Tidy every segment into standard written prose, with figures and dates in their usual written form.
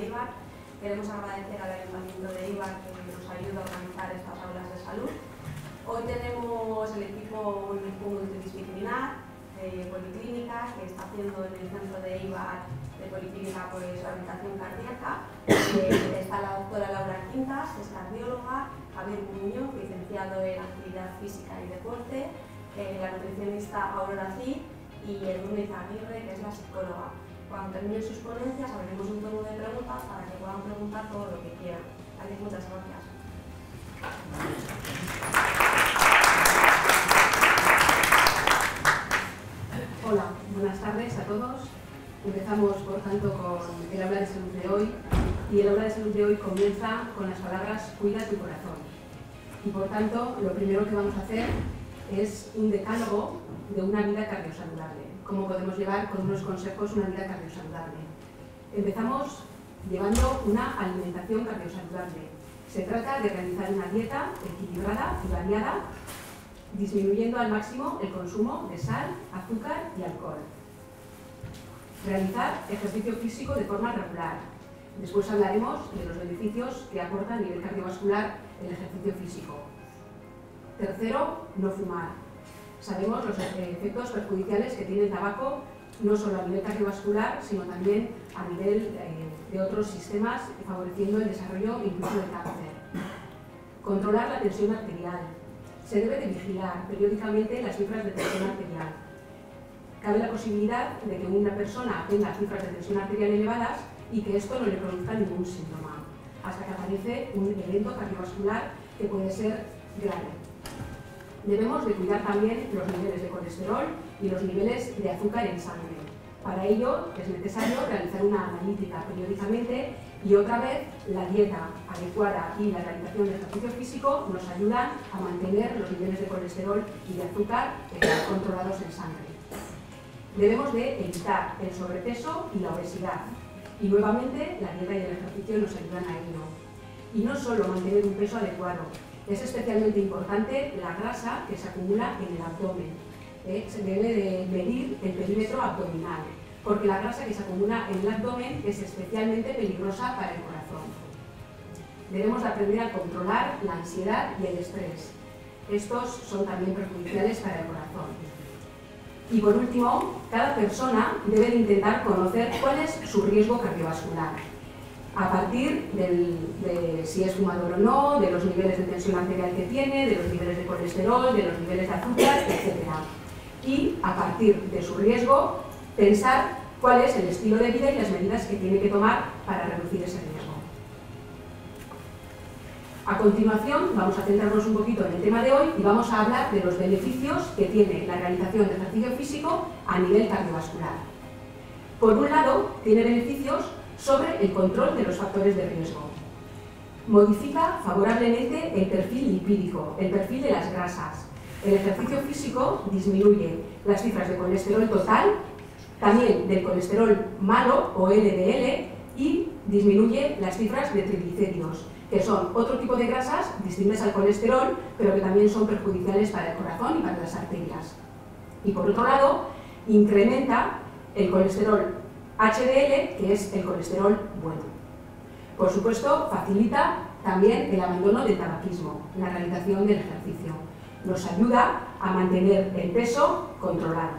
de Eibar. Queremos agradecer al Ayuntamiento de Eibar que nos ayuda a organizar estas aulas de salud. Hoy tenemos el equipo multidisciplinar de Policlínica que está haciendo en el centro de Eibar de Policlínica pues rehabilitación cardíaca. Está la doctora Laura Quintas, que es cardióloga, Javier Muñoz, licenciado en Actividad Física y Deporte, la nutricionista Aurora Cid y Edurne Aguirre, que es la psicóloga. Cuando terminen sus ponencias abriremos un turno de preguntas para que puedan preguntar todo lo que quieran. Así que muchas gracias. Hola, buenas tardes a todos. Empezamos, por tanto, con el aula de salud de hoy. Y el aula de salud de hoy comienza con las palabras "cuida tu corazón". Y por tanto, lo primero que vamos a hacer es un decálogo de una vida cardiosaludable. Cómo podemos llevar con unos consejos una vida cardiosaludable. Empezamos llevando una alimentación cardiosaludable. Se trata de realizar una dieta equilibrada y variada, disminuyendo al máximo el consumo de sal, azúcar y alcohol. Realizar ejercicio físico de forma regular. Después hablaremos de los beneficios que aporta a nivel cardiovascular el ejercicio físico. Tercero, no fumar. Sabemos los efectos perjudiciales que tiene el tabaco, no solo a nivel cardiovascular, sino también a nivel de otros sistemas, favoreciendo el desarrollo incluso del cáncer. Controlar la tensión arterial. Se debe de vigilar periódicamente las cifras de tensión arterial. Cabe la posibilidad de que una persona tenga cifras de tensión arterial elevadas y que esto no le produzca ningún síntoma, hasta que aparece un evento cardiovascular que puede ser grave. Debemos de cuidar también los niveles de colesterol y los niveles de azúcar en sangre. Para ello es necesario realizar una analítica periódicamente y otra vez la dieta adecuada y la realización de ejercicio físico nos ayudan a mantener los niveles de colesterol y de azúcar controlados en sangre. Debemos de evitar el sobrepeso y la obesidad. Y nuevamente la dieta y el ejercicio nos ayudan a ello. Y no solo mantener un peso adecuado, es especialmente importante la grasa que se acumula en el abdomen. Se debe de medir el perímetro abdominal, porque la grasa que se acumula en el abdomen es especialmente peligrosa para el corazón. Debemos de aprender a controlar la ansiedad y el estrés. Estos son también perjudiciales para el corazón. Y por último, cada persona debe de intentar conocer cuál es su riesgo cardiovascular, a partir de si es fumador o no, de los niveles de tensión arterial que tiene, de los niveles de colesterol, de los niveles de azúcar, etc. Y a partir de su riesgo, pensar cuál es el estilo de vida y las medidas que tiene que tomar para reducir ese riesgo. A continuación, vamos a centrarnos un poquito en el tema de hoy y vamos a hablar de los beneficios que tiene la realización de ejercicio físico a nivel cardiovascular. Por un lado, tiene beneficios sobre el control de los factores de riesgo. Modifica favorablemente el perfil lipídico, el perfil de las grasas. El ejercicio físico disminuye las cifras de colesterol total, también del colesterol malo o LDL y disminuye las cifras de triglicéridos, que son otro tipo de grasas distintas al colesterol, pero que también son perjudiciales para el corazón y para las arterias. Y por otro lado, incrementa el colesterol HDL, que es el colesterol bueno. Por supuesto, facilita también el abandono del tabaquismo, la realización del ejercicio. Nos ayuda a mantener el peso controlado.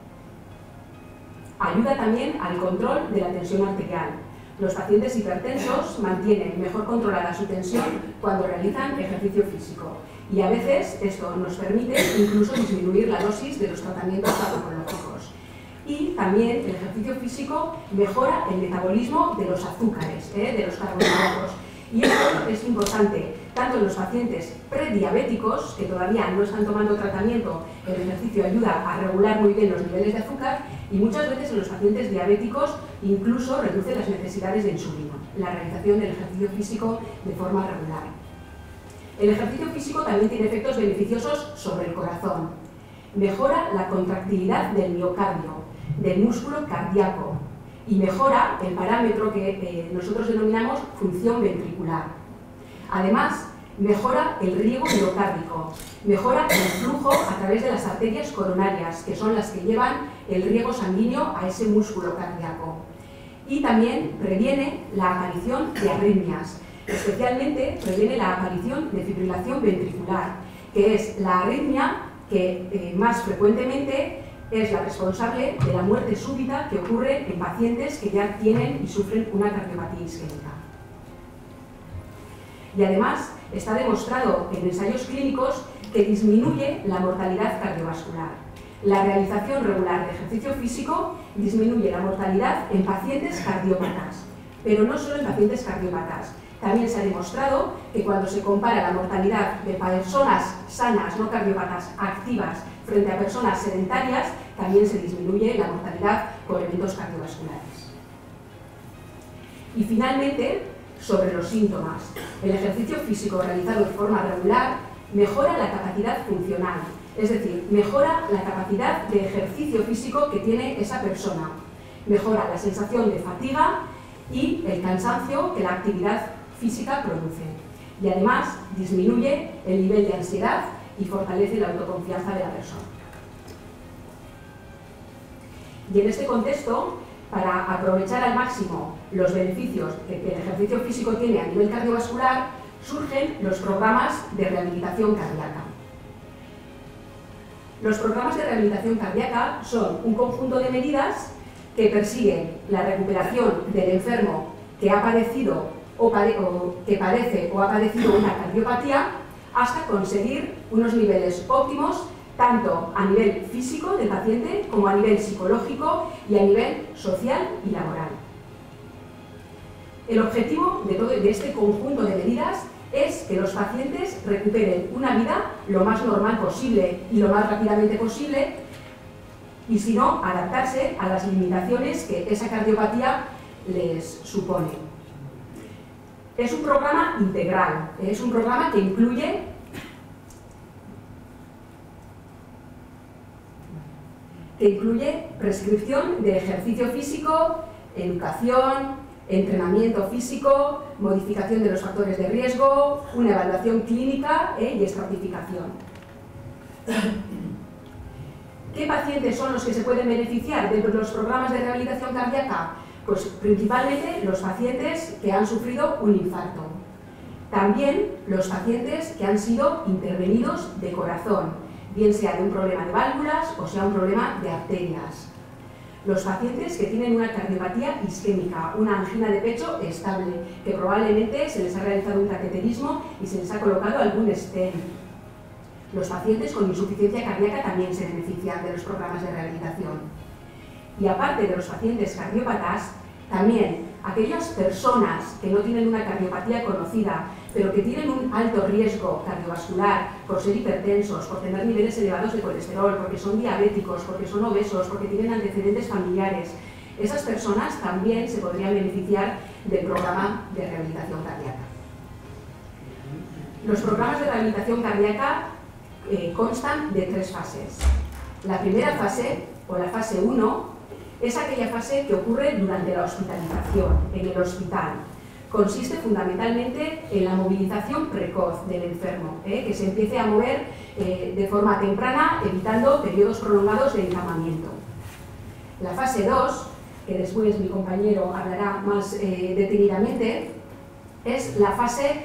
Ayuda también al control de la tensión arterial. Los pacientes hipertensos mantienen mejor controlada su tensión cuando realizan ejercicio físico. Y a veces esto nos permite incluso disminuir la dosis de los tratamientos farmacológicos. Y también el ejercicio físico mejora el metabolismo de los azúcares, de los carbohidratos. Y esto es importante, tanto en los pacientes prediabéticos, que todavía no están tomando tratamiento, el ejercicio ayuda a regular muy bien los niveles de azúcar, y muchas veces en los pacientes diabéticos incluso reduce las necesidades de insulina, la realización del ejercicio físico de forma regular. El ejercicio físico también tiene efectos beneficiosos sobre el corazón. Mejora la contractilidad del miocardio, del músculo cardíaco, y mejora el parámetro que nosotros denominamos función ventricular. Además, mejora el riego miocárdico, mejora el flujo a través de las arterias coronarias, que son las que llevan el riego sanguíneo a ese músculo cardíaco. y también previene la aparición de arritmias. Especialmente previene la aparición de fibrilación ventricular, que es la arritmia que más frecuentemente es la responsable de la muerte súbita que ocurre en pacientes que ya tienen y sufren una cardiopatía isquémica. Y además está demostrado en ensayos clínicos que disminuye la mortalidad cardiovascular. La realización regular de ejercicio físico disminuye la mortalidad en pacientes cardiópatas, pero no solo en pacientes cardiópatas. También se ha demostrado que cuando se compara la mortalidad de personas sanas, no cardiópatas, activas, frente a personas sedentarias, también se disminuye la mortalidad por eventos cardiovasculares. Y finalmente, sobre los síntomas. El ejercicio físico realizado de forma regular mejora la capacidad funcional, es decir, mejora la capacidad de ejercicio físico que tiene esa persona, mejora la sensación de fatiga y el cansancio que la actividad física produce. Y además disminuye el nivel de ansiedad y fortalece la autoconfianza de la persona. Y en este contexto, para aprovechar al máximo los beneficios que el ejercicio físico tiene a nivel cardiovascular, surgen los programas de rehabilitación cardíaca. Los programas de rehabilitación cardíaca son un conjunto de medidas que persiguen la recuperación del enfermo que ha padecido que padece o ha padecido una cardiopatía hasta conseguir unos niveles óptimos tanto a nivel físico del paciente como a nivel psicológico y a nivel social y laboral. El objetivo de este conjunto de medidas es que los pacientes recuperen una vida lo más normal posible y lo más rápidamente posible y, si no, adaptarse a las limitaciones que esa cardiopatía les supone. Es un programa integral, es un programa que incluye prescripción de ejercicio físico, educación, entrenamiento físico, modificación de los factores de riesgo, una evaluación clínica y estratificación. ¿Qué pacientes son los que se pueden beneficiar de los programas de rehabilitación cardíaca? Pues principalmente los pacientes que han sufrido un infarto. También los pacientes que han sido intervenidos de corazón, bien sea de un problema de válvulas o sea un problema de arterias. Los pacientes que tienen una cardiopatía isquémica, una angina de pecho estable, que probablemente se les ha realizado un cateterismo y se les ha colocado algún stent. Los pacientes con insuficiencia cardíaca también se benefician de los programas de rehabilitación. Y aparte de los pacientes cardiópatas, también aquellas personas que no tienen una cardiopatía conocida, pero que tienen un alto riesgo cardiovascular por ser hipertensos, por tener niveles elevados de colesterol, porque son diabéticos, porque son obesos, porque tienen antecedentes familiares, esas personas también se podrían beneficiar del programa de rehabilitación cardíaca. Los programas de rehabilitación cardíaca constan de 3 fases. La primera fase, o la fase 1, es aquella fase que ocurre durante la hospitalización, en el hospital. Consiste fundamentalmente en la movilización precoz del enfermo, que se empiece a mover de forma temprana, evitando periodos prolongados de encamamiento. La fase 2, que después mi compañero hablará más detenidamente, es la fase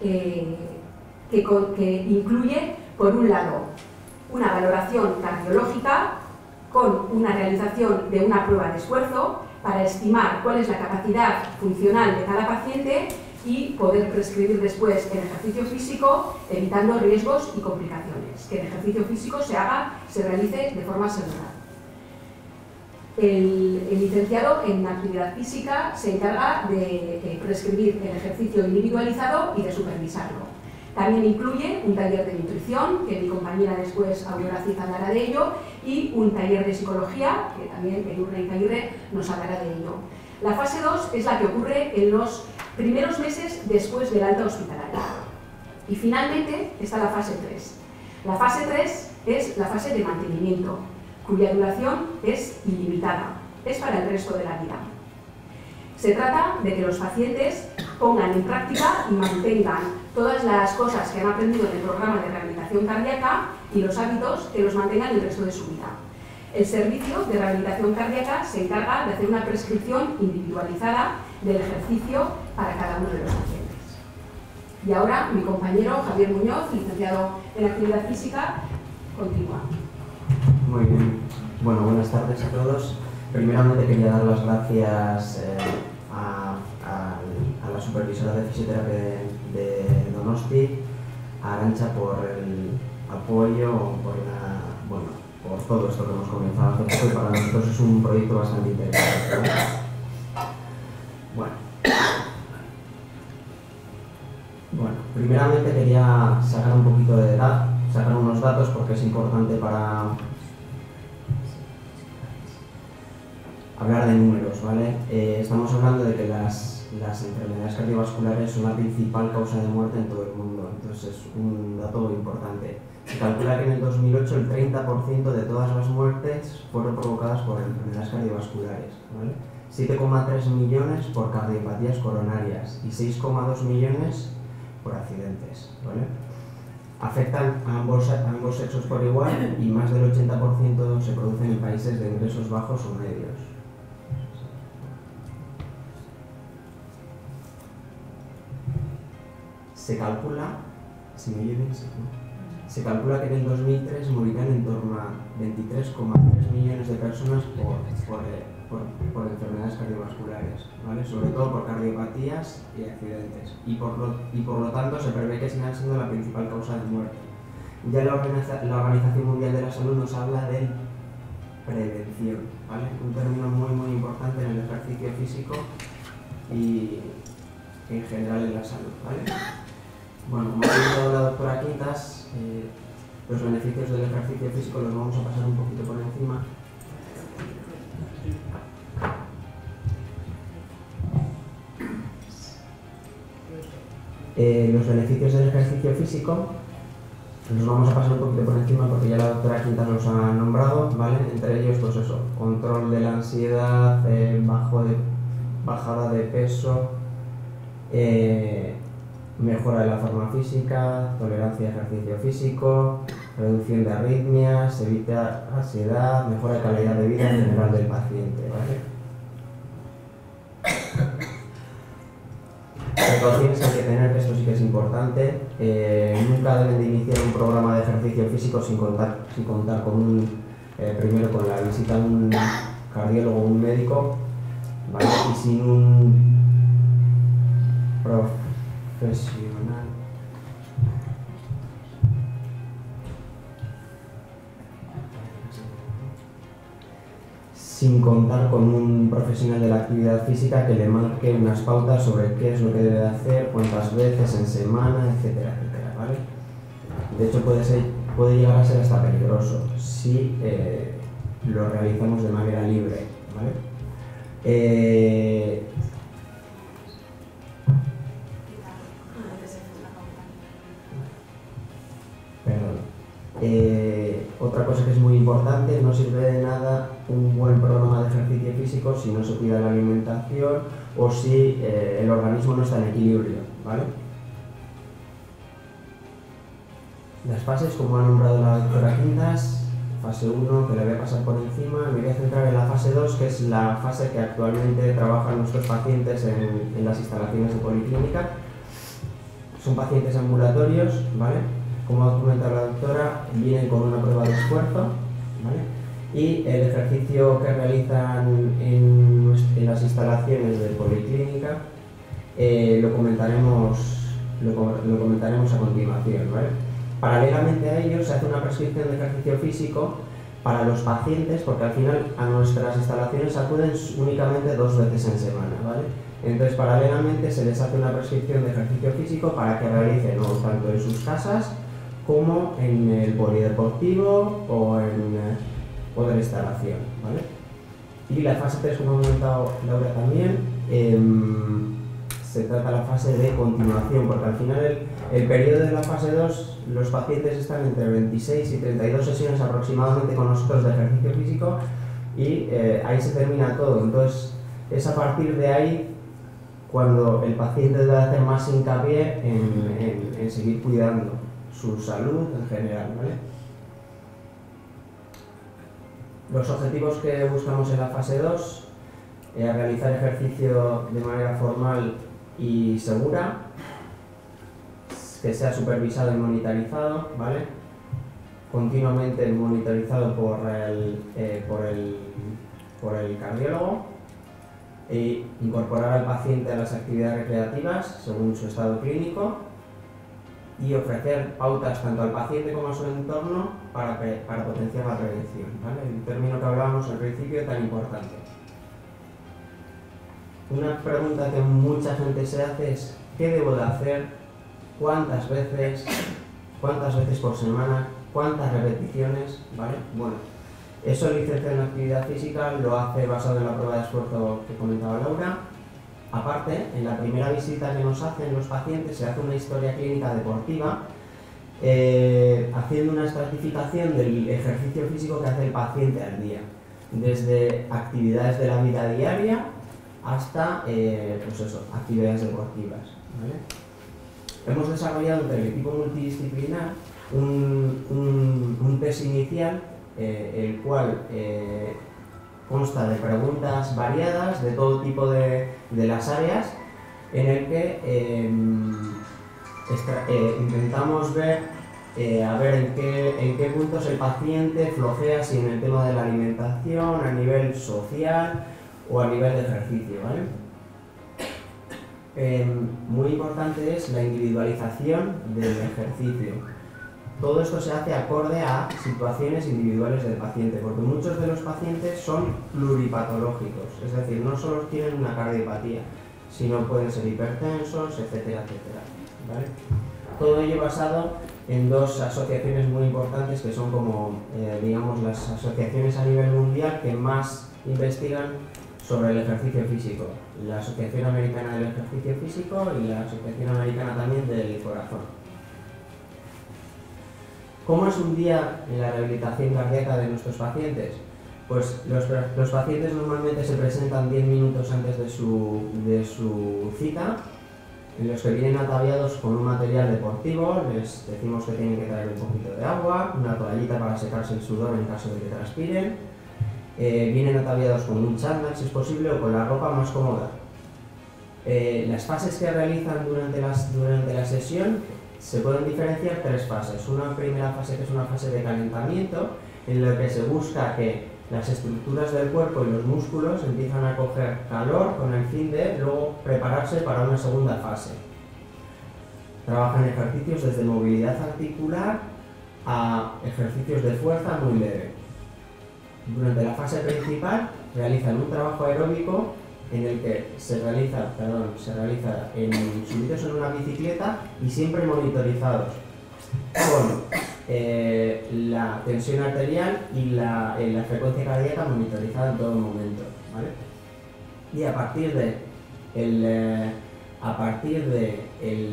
que incluye, por un lado, una valoración cardiológica con una realización de una prueba de esfuerzo para estimar cuál es la capacidad funcional de cada paciente y poder prescribir después el ejercicio físico, evitando riesgos y complicaciones. Que el ejercicio físico se realice de forma segura. El licenciado en actividad física se encarga de prescribir el ejercicio individualizado y de supervisarlo. También incluye un taller de nutrición, que mi compañera después, Aurora Cid, hablará de ello, y un taller de psicología, que también Edurne Icaguirre nos hablará de ello. La fase 2 es la que ocurre en los primeros meses después del alta hospitalaria. Y finalmente está la fase 3. La fase 3 es la fase de mantenimiento, cuya duración es ilimitada, es para el resto de la vida. Se trata de que los pacientes pongan en práctica y mantengan todas las cosas que han aprendido en el programa de rehabilitación cardíaca y los hábitos que los mantengan el resto de su vida. El servicio de rehabilitación cardíaca se encarga de hacer una prescripción individualizada del ejercicio para cada uno de los pacientes. Y ahora mi compañero Javier Muñoz, licenciado en Actividad Física, continúa. Muy bien. Bueno, buenas tardes a todos. Primeramente quería dar las gracias a la supervisora de fisioterapia de Donosti, a Arantxa, por el apoyo, por todo esto que hemos comenzado hace poco, y para nosotros es un proyecto bastante interesante, ¿no? Bueno, primeramente quería sacar un poquito de edad, sacar unos datos porque es importante para hablar de números, ¿vale? Estamos hablando de que las enfermedades cardiovasculares son la principal causa de muerte en todo el mundo, entonces es un dato importante. Se calcula que en el 2008 el 30% de todas las muertes fueron provocadas por enfermedades cardiovasculares, ¿vale? 7,3 millones por cardiopatías coronarias y 6,2 millones por accidentes, ¿vale? Afectan a ambos sexos por igual y más del 80% se producen en países de ingresos bajos o medios. Se calcula que en el 2003 morirán en torno a 23,3 millones de personas por enfermedades cardiovasculares, ¿vale? Sobre todo por cardiopatías y accidentes, y por lo tanto se prevé que sigan siendo la principal causa de muerte. Ya la Organización Mundial de la Salud nos habla de prevención, ¿vale? Un término muy importante en el ejercicio físico y en general en la salud, ¿vale? Bueno, como ha comentado la doctora Quintas, los beneficios del ejercicio físico los vamos a pasar un poquito por encima. Los beneficios del ejercicio físico los vamos a pasar un poquito por encima porque ya la doctora Quintas los ha nombrado, ¿vale? Entre ellos, pues eso, control de la ansiedad, bajada de peso, mejora de la forma física, tolerancia al ejercicio físico, reducción de arritmias, evita ansiedad, mejora de calidad de vida en general del paciente, ¿vale? Precauciones que hay que tener, que esto sí que es importante. Nunca deben de iniciar un programa de ejercicio físico sin contar primero con la visita de un cardiólogo o un médico, ¿vale? Y sin un profesional. Sin contar con un profesional de la actividad física que le marque unas pautas sobre qué es lo que debe de hacer, cuántas veces en semana, etcétera, etcétera, ¿vale? De hecho puede llegar a ser hasta peligroso si lo realizamos de manera libre, ¿vale? Otra cosa que es muy importante, no sirve de nada un buen programa de ejercicio físico si no se cuida la alimentación o si el organismo no está en equilibrio, ¿vale? Las fases, como ha nombrado la doctora Quintas, fase 1, que le voy a pasar por encima, me voy a centrar en la fase 2, que es la fase que actualmente trabajan nuestros pacientes en las instalaciones de policlínica. Son pacientes ambulatorios, ¿vale? Como ha comentado la doctora, vienen con una prueba de esfuerzo, ¿vale? Y el ejercicio que realizan en las instalaciones de policlínica lo comentaremos a continuación, ¿vale? Paralelamente a ello se hace una prescripción de ejercicio físico para los pacientes, porque al final a nuestras instalaciones acuden únicamente 2 veces en semana, ¿vale? Entonces paralelamente se les hace una prescripción de ejercicio físico para que realicen tanto en sus casas como en el polideportivo o de la instalación, ¿vale? Y la fase 3, como ha comentado Laura también, se trata la fase de continuación, porque al final el periodo de la fase 2, los pacientes están entre 26 y 32 sesiones aproximadamente con nosotros de ejercicio físico y ahí se termina todo. Entonces es a partir de ahí cuando el paciente debe hacer más hincapié en seguir cuidando su salud en general, ¿vale? Los objetivos que buscamos en la fase 2, realizar ejercicio de manera formal y segura, que sea supervisado y monitorizado, ¿vale? Continuamente monitorizado por el cardiólogo, e incorporar al paciente a las actividades recreativas según su estado clínico y ofrecer pautas tanto al paciente como a su entorno para potenciar la prevención, ¿vale? El término que hablábamos al principio tan importante. Una pregunta que mucha gente se hace es ¿qué debo de hacer? ¿Cuántas veces por semana? ¿Cuántas repeticiones? ¿Vale? Bueno, eso el licenciado en actividad física lo hace basado en la prueba de esfuerzo que comentaba Laura. Aparte, en la primera visita que nos hacen los pacientes se hace una historia clínica deportiva haciendo una estratificación del ejercicio físico que hace el paciente al día, desde actividades de la vida diaria hasta actividades deportivas, ¿vale? Hemos desarrollado entre el equipo multidisciplinar un test inicial, el cual consta de preguntas variadas de todo tipo de las áreas, en el que intentamos ver en qué puntos el paciente flojea, si en el tema de la alimentación, a nivel social o a nivel de ejercicio, ¿vale? Muy importante es la individualización del ejercicio. Todo esto se hace acorde a situaciones individuales del paciente, porque muchos de los pacientes son pluripatológicos, es decir, no solo tienen una cardiopatía, sino pueden ser hipertensos, etcétera, etcétera, ¿vale? Todo ello basado en dos asociaciones muy importantes que son como, digamos, las asociaciones a nivel mundial que más investigan sobre el ejercicio físico, la Asociación Americana del Ejercicio Físico y la Asociación Americana también del Corazón. ¿Cómo es un día en la rehabilitación cardíaca de nuestros pacientes? Pues los pacientes normalmente se presentan 10 minutos antes de su cita, en los que vienen ataviados con un material deportivo. Les decimos que tienen que traer un poquito de agua, una toallita para secarse el sudor en caso de que transpiren. Vienen ataviados con un chándal si es posible o con la ropa más cómoda. Las fases que realizan durante la sesión se pueden diferenciar tres fases. Una primera fase que es una fase de calentamiento, en la que se busca que las estructuras del cuerpo y los músculos empiezan a coger calor con el fin de luego prepararse para una segunda fase. Trabajan ejercicios desde movilidad articular a ejercicios de fuerza muy leve. Durante la fase principal realizan un trabajo aeróbico en el que se realiza subidos en una bicicleta y siempre monitorizados con la tensión arterial y la frecuencia cardíaca monitorizada en todo momento, ¿vale? Y a partir de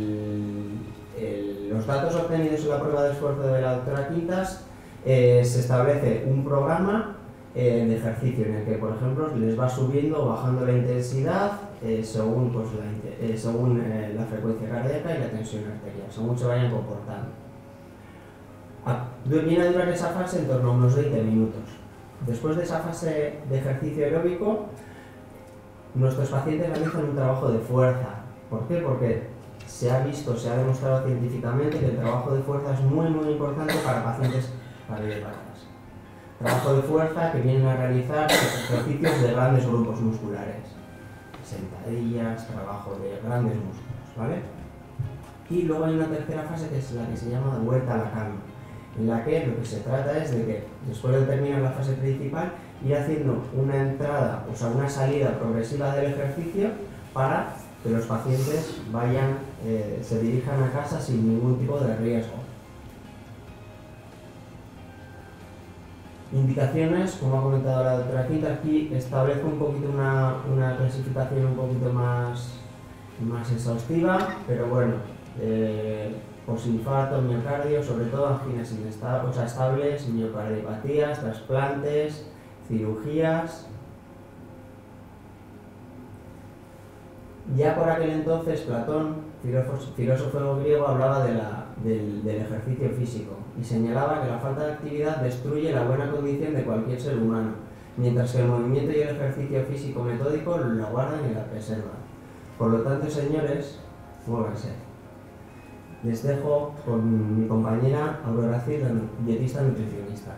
los datos obtenidos en la prueba de esfuerzo de la doctora Quintas, se establece un programa de ejercicio en el que, por ejemplo, les va subiendo o bajando la intensidad según la frecuencia cardíaca y la tensión arterial, según se vayan comportando. Viene a durar esa fase en torno a unos 20 minutos. Después de esa fase de ejercicio aeróbico, nuestros pacientes realizan un trabajo de fuerza. ¿Por qué? Porque se ha demostrado científicamente que el trabajo de fuerza es muy importante para pacientes cardiopatas. Trabajo de fuerza que vienen a realizar ejercicios de grandes grupos musculares, sentadillas, trabajo de grandes músculos, ¿vale? Y luego hay una tercera fase que es la que se llama vuelta a la cama, en la que lo que se trata es de que después de terminar la fase principal ir haciendo una entrada, o sea, una salida progresiva del ejercicio para que los pacientes se dirijan a casa sin ningún tipo de riesgo. Indicaciones, como ha comentado la doctora Quinta, aquí establezco un poquito una clasificación un poquito más exhaustiva, pero bueno, posinfarto, miocardio, sobre todo anginas estables, miocardiopatías, trasplantes, cirugías. Ya por aquel entonces Platón, filósofo griego, hablaba del ejercicio físico. y señalaba que la falta de actividad destruye la buena condición de cualquier ser humano, mientras que el movimiento y el ejercicio físico metódico la guardan y la preservan. Por lo tanto, señores, muévanse. Les dejo con mi compañera Aurora Cid, dietista nutricionista.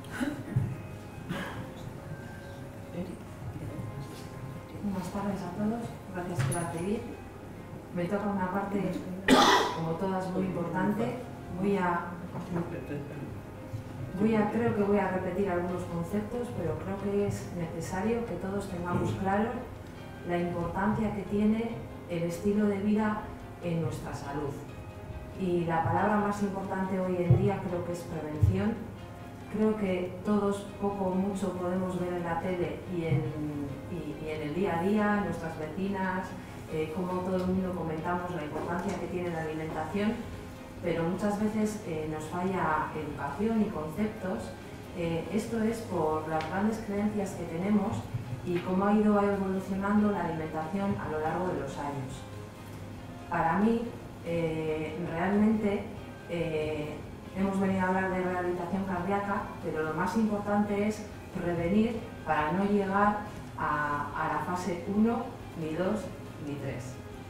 Buenas tardes a todos, gracias por acudir. Me toca una parte, como todas, muy importante. Creo que voy a repetir algunos conceptos, pero creo que es necesario que todos tengamos claro la importancia que tiene el estilo de vida en nuestra salud. Y la palabra más importante hoy en día creo que es prevención. Creo que todos, poco o mucho, podemos ver en la tele y en el día a día, nuestras vecinas, como todo el mundo comentamos la importancia que tiene la alimentación, pero muchas veces nos falla educación y conceptos. Esto es por las grandes creencias que tenemos y cómo ha ido evolucionando la alimentación a lo largo de los años. Para mí, realmente, hemos venido a hablar de rehabilitación cardíaca, pero lo más importante es prevenir para no llegar a la fase 1, ni 2, ni 3.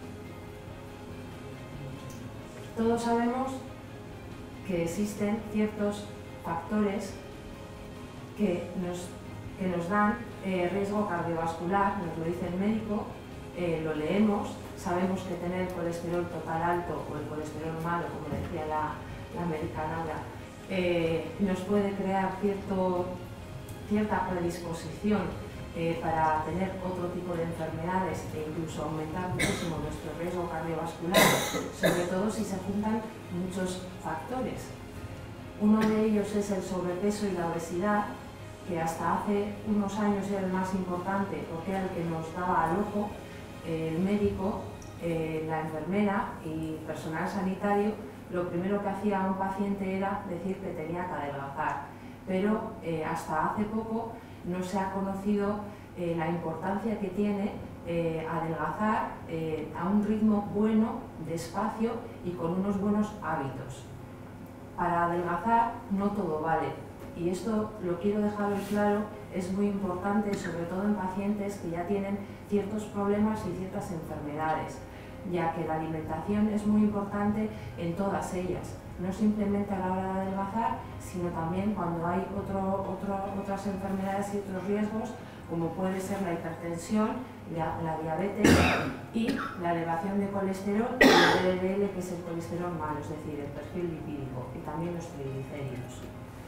Todos sabemos que existen ciertos factores que nos dan riesgo cardiovascular, nos lo dice el médico, lo leemos, sabemos que tener el colesterol total alto o el colesterol malo, como decía la americana, nos puede crear cierta predisposición para tener otro tipo de enfermedades e incluso aumentar muchísimo nuestro riesgo cardiovascular, sobre todo si se juntan muchos factores. Uno de ellos es el sobrepeso y la obesidad, que hasta hace unos años era el más importante porque era el que nos daba al ojo el médico, la enfermera y personal sanitario. Lo primero que hacía un paciente era decir que tenía que adelgazar, pero hasta hace poco no se ha conocido la importancia que tiene adelgazar a un ritmo bueno, despacio y con unos buenos hábitos. Para adelgazar no todo vale, y esto lo quiero dejar muy claro, es muy importante, sobre todo en pacientes que ya tienen ciertos problemas y ciertas enfermedades, ya que la alimentación es muy importante en todas ellas, no simplemente a la hora de adelgazar, sino también cuando hay otras enfermedades y otros riesgos, como puede ser la hipertensión, la diabetes y la elevación de colesterol y el LDL, que es el colesterol malo, es decir, el perfil lipídico, y también los triglicéridos.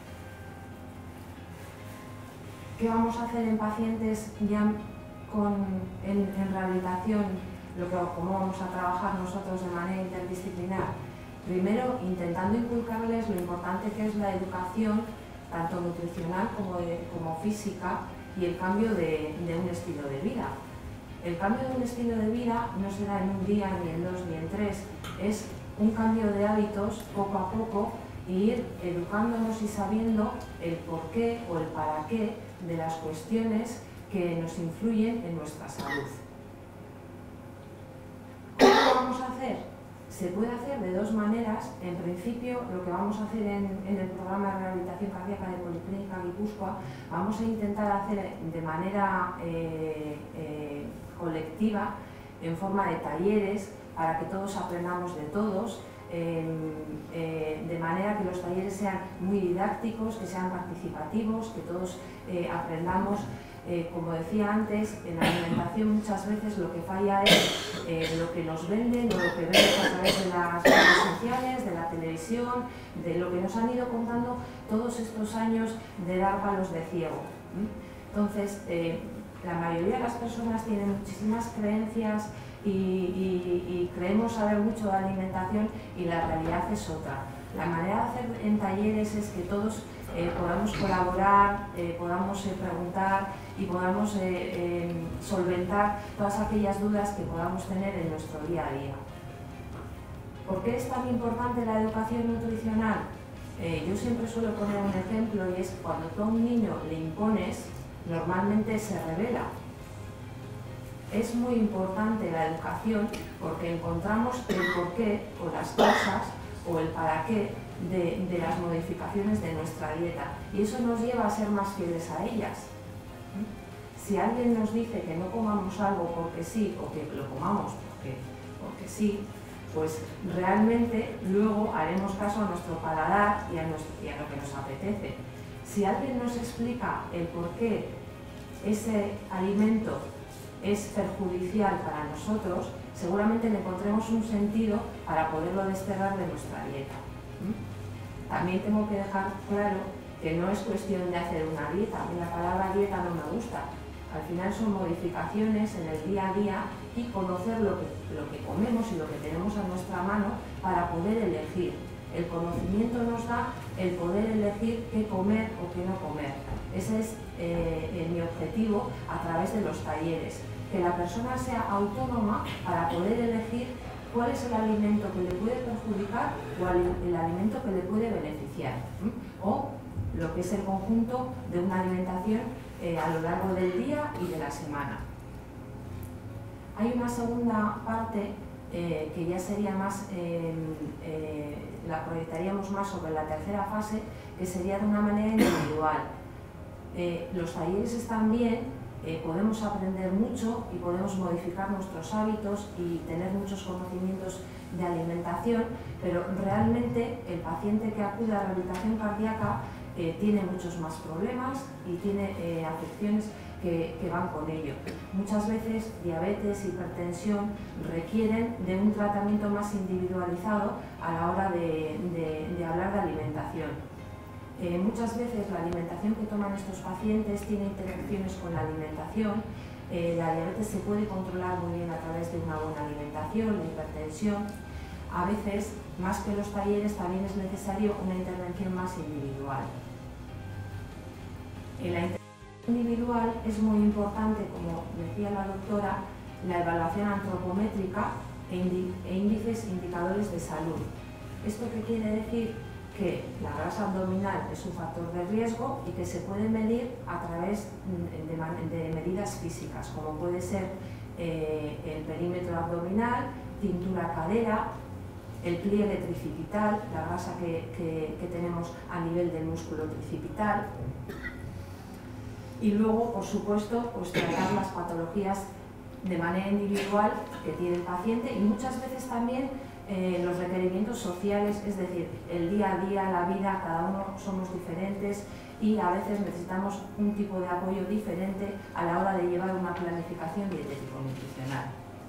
¿Qué vamos a hacer en pacientes ya en rehabilitación? ¿Cómo vamos a trabajar nosotros de manera interdisciplinar? Primero, intentando inculcarles lo importante que es la educación, tanto nutricional como física, y el cambio de un estilo de vida. El cambio de un estilo de vida no se da en un día, ni en 2, ni en 3, es un cambio de hábitos poco a poco e ir educándonos y sabiendo el porqué o el para qué de las cuestiones que nos influyen en nuestra salud. ¿Cómo lo vamos a hacer? Se puede hacer de dos maneras. En principio, lo que vamos a hacer en el programa de rehabilitación cardíaca de Policlínica Guipúzcoa, vamos a intentar hacer de manera colectiva, en forma de talleres, para que todos aprendamos de todos, de manera que los talleres sean muy didácticos, que sean participativos, que todos aprendamos. Como decía antes, en la alimentación muchas veces lo que falla es lo que nos venden o lo que vemos a través de las redes sociales, de la televisión, de lo que nos han ido contando todos estos años de dar palos de ciego. Entonces, la mayoría de las personas tienen muchísimas creencias y creemos saber mucho de alimentación y la realidad es otra. La manera de hacer en talleres es que todos podamos colaborar, podamos preguntar y podamos solventar todas aquellas dudas que podamos tener en nuestro día a día. ¿Por qué es tan importante la educación nutricional? Yo siempre suelo poner un ejemplo, y es que cuando tú a un niño le impones, normalmente se rebela. Es muy importante la educación porque encontramos el porqué o las causas o el para qué de las modificaciones de nuestra dieta y eso nos lleva a ser más fieles a ellas. Si alguien nos dice que no comamos algo porque sí o que lo comamos porque sí, pues realmente luego haremos caso a nuestro paladar y a lo que nos apetece. Si alguien nos explica el por qué ese alimento es perjudicial para nosotros, seguramente le encontremos un sentido para poderlo desterrar de nuestra dieta. También tengo que dejar claro que no es cuestión de hacer una dieta. A mí la palabra dieta no me gusta. Al final son modificaciones en el día a día y conocer lo que comemos y lo que tenemos a nuestra mano para poder elegir. El conocimiento nos da el poder elegir qué comer o qué no comer. Ese es mi objetivo a través de los talleres. Que la persona sea autónoma para poder elegir cuál es el alimento que le puede perjudicar o el alimento que le puede beneficiar. O lo que es el conjunto de una alimentación a lo largo del día y de la semana. Hay una segunda parte que ya sería más, la proyectaríamos más sobre la tercera fase, que sería de una manera individual. Los talleres están bien, podemos aprender mucho y podemos modificar nuestros hábitos y tener muchos conocimientos de alimentación, pero realmente el paciente que acude a rehabilitación cardíaca tiene muchos más problemas y tiene afecciones que van con ello. Muchas veces diabetes, hipertensión requieren de un tratamiento más individualizado a la hora de hablar de alimentación. Muchas veces la alimentación que toman estos pacientes tiene interacciones con la alimentación. La diabetes se puede controlar muy bien a través de una buena alimentación, la hipertensión. A veces, más que los talleres, también es necesario una intervención más individual. En la intervención individual es muy importante, como decía la doctora, la evaluación antropométrica e índices indicadores de salud. ¿Esto qué quiere decir? Que la grasa abdominal es un factor de riesgo y que se puede medir a través de medidas físicas, como puede ser el perímetro abdominal, cintura cadera, el pliegue tricipital, la grasa que tenemos a nivel del músculo tricipital. Y luego, por supuesto, pues tratar las patologías de manera individual que tiene el paciente y muchas veces también los requerimientos sociales, es decir, el día a día, la vida, cada uno somos diferentes y a veces necesitamos un tipo de apoyo diferente a la hora de llevar una planificación dietético-nutricional.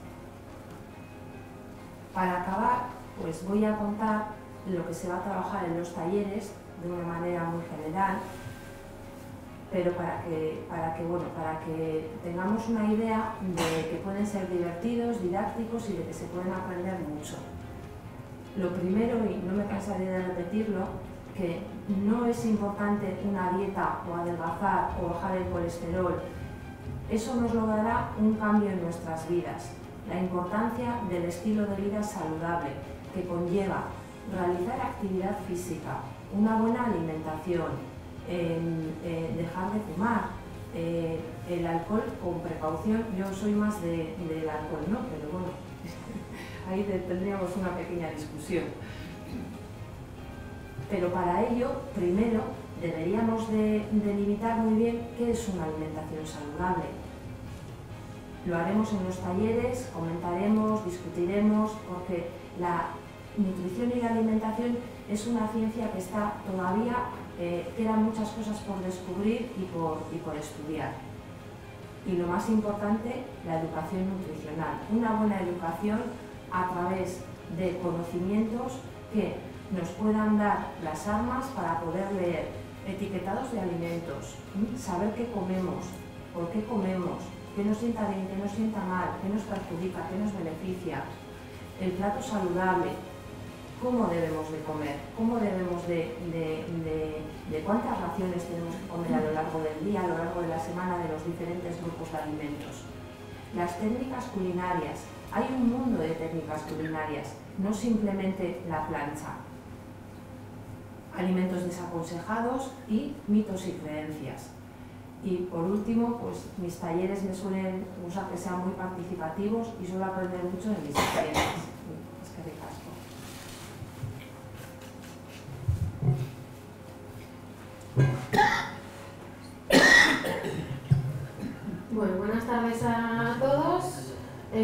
Para acabar, pues voy a contar lo que se va a trabajar en los talleres de una manera muy general, pero para que tengamos una idea de que pueden ser divertidos, didácticos y de que se pueden aprender mucho. Lo primero, y no me cansaré de repetirlo, que no es importante una dieta o adelgazar o bajar el colesterol. Eso nos lo dará un cambio en nuestras vidas. La importancia del estilo de vida saludable, que conlleva realizar actividad física, una buena alimentación, dejar de fumar, el alcohol con precaución. Yo soy más del alcohol, ¿no? Pero bueno, ahí tendríamos una pequeña discusión. Pero para ello, primero, deberíamos de delimitar muy bien qué es una alimentación saludable. Lo haremos en los talleres, comentaremos, discutiremos, porque la nutrición y la alimentación es una ciencia que está todavía, quedan muchas cosas por descubrir y por estudiar. Y lo más importante, la educación nutricional. Una buena educación a través de conocimientos que nos puedan dar las armas para poder leer etiquetados de alimentos, saber qué comemos, por qué comemos, qué nos sienta bien, qué nos sienta mal, qué nos perjudica, qué nos beneficia, el plato saludable, cómo debemos de comer, cómo debemos de cuántas raciones tenemos que comer a lo largo del día, a lo largo de la semana, de los diferentes grupos de alimentos. Las técnicas culinarias. Hay un mundo de técnicas culinarias, no simplemente la plancha. Alimentos desaconsejados y mitos y creencias. Y por último, pues mis talleres me suelen gustar que sean muy participativos y suelo aprender mucho de mis experiencias. Es que ricasco. Bueno, buenas tardes a todos.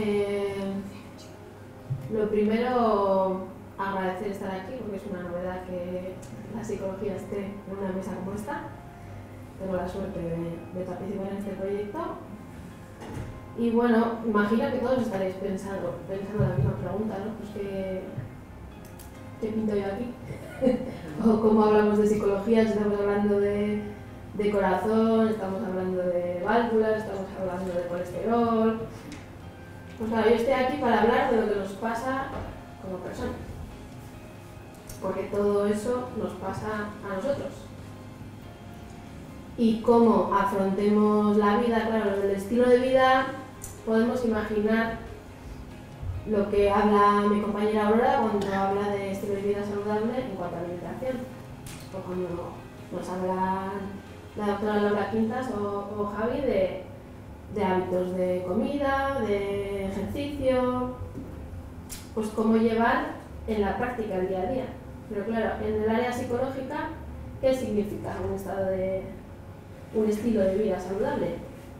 Lo primero, agradecer estar aquí porque es una novedad que la psicología esté en una mesa como esta. Tengo la suerte de participar en este proyecto. Y bueno, imagino que todos estaréis pensando la misma pregunta, ¿no? Pues ¿qué pinto yo aquí? O cómo hablamos de psicología, si estamos hablando de corazón, estamos hablando de válvulas, estamos hablando de colesterol. Pues claro, yo estoy aquí para hablar de lo que nos pasa como personas. Porque todo eso nos pasa a nosotros. Y cómo afrontemos la vida, claro, el estilo de vida, podemos imaginar lo que habla mi compañera Aurora cuando habla de estilo de vida saludable en cuanto a alimentación. O cuando nos habla la doctora Laura Quintas o Javi de hábitos de comida, de ejercicio, pues cómo llevar en la práctica el día a día. Pero claro, en el área psicológica, ¿qué significa un estilo de vida saludable?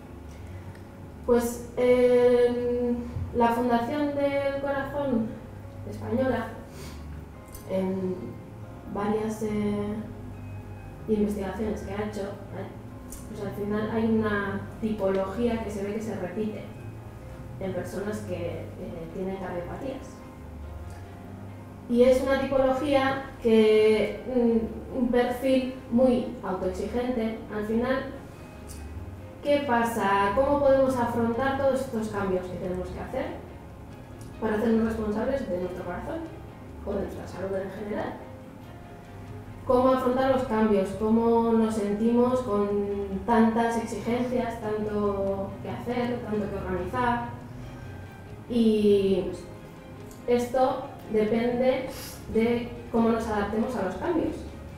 Pues la Fundación del Corazón Española, en varias investigaciones que ha hecho, pues al final hay una tipología que se ve que se repite en personas que tienen cardiopatías. Y es una tipología que un perfil muy autoexigente. Al final, ¿qué pasa? ¿Cómo podemos afrontar todos estos cambios que tenemos que hacer para hacernos responsables de nuestro corazón o de nuestra salud en general? ¿Cómo afrontar los cambios? ¿Cómo nos sentimos con tantas exigencias, tanto que hacer, tanto que organizar? Y esto depende de cómo nos adaptemos a los cambios.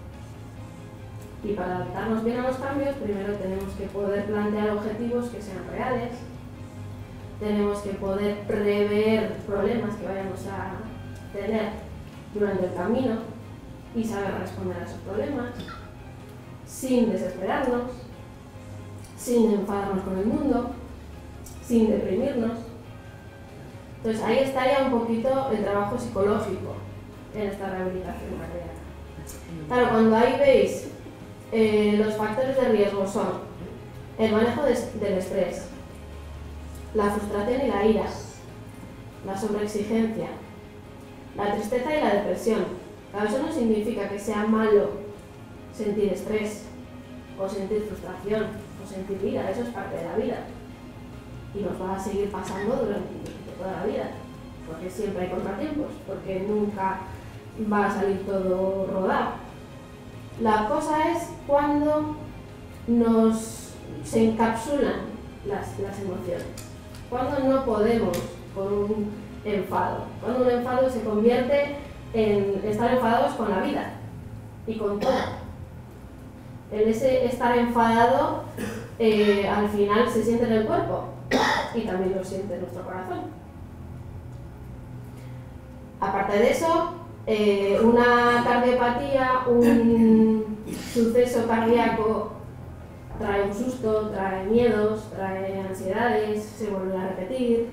Y para adaptarnos bien a los cambios, primero tenemos que poder plantear objetivos que sean reales, tenemos que poder prever problemas que vayamos a tener durante el camino y saber responder a esos problemas, sin desesperarnos, sin enfadarnos con el mundo, sin deprimirnos. Entonces ahí estaría un poquito el trabajo psicológico en esta rehabilitación cardíaca. Claro, cuando ahí veis los factores de riesgo son el manejo del estrés, la frustración y la ira, la sobreexigencia, la tristeza y la depresión. Claro, eso no significa que sea malo sentir estrés, o sentir frustración, o sentir ira, eso es parte de la vida. Y nos va a seguir pasando durante toda la vida, porque siempre hay contratiempos, porque nunca va a salir todo rodado. La cosa es cuando se encapsulan las emociones, cuando no podemos con un enfado, cuando un enfado se convierte en estar enfadados con la vida y con todo. En ese estar enfadado al final se siente en el cuerpo y también lo siente en nuestro corazón. Aparte de eso, una cardiopatía, un suceso cardíaco trae un susto, trae miedos, trae ansiedades, se vuelve a repetir.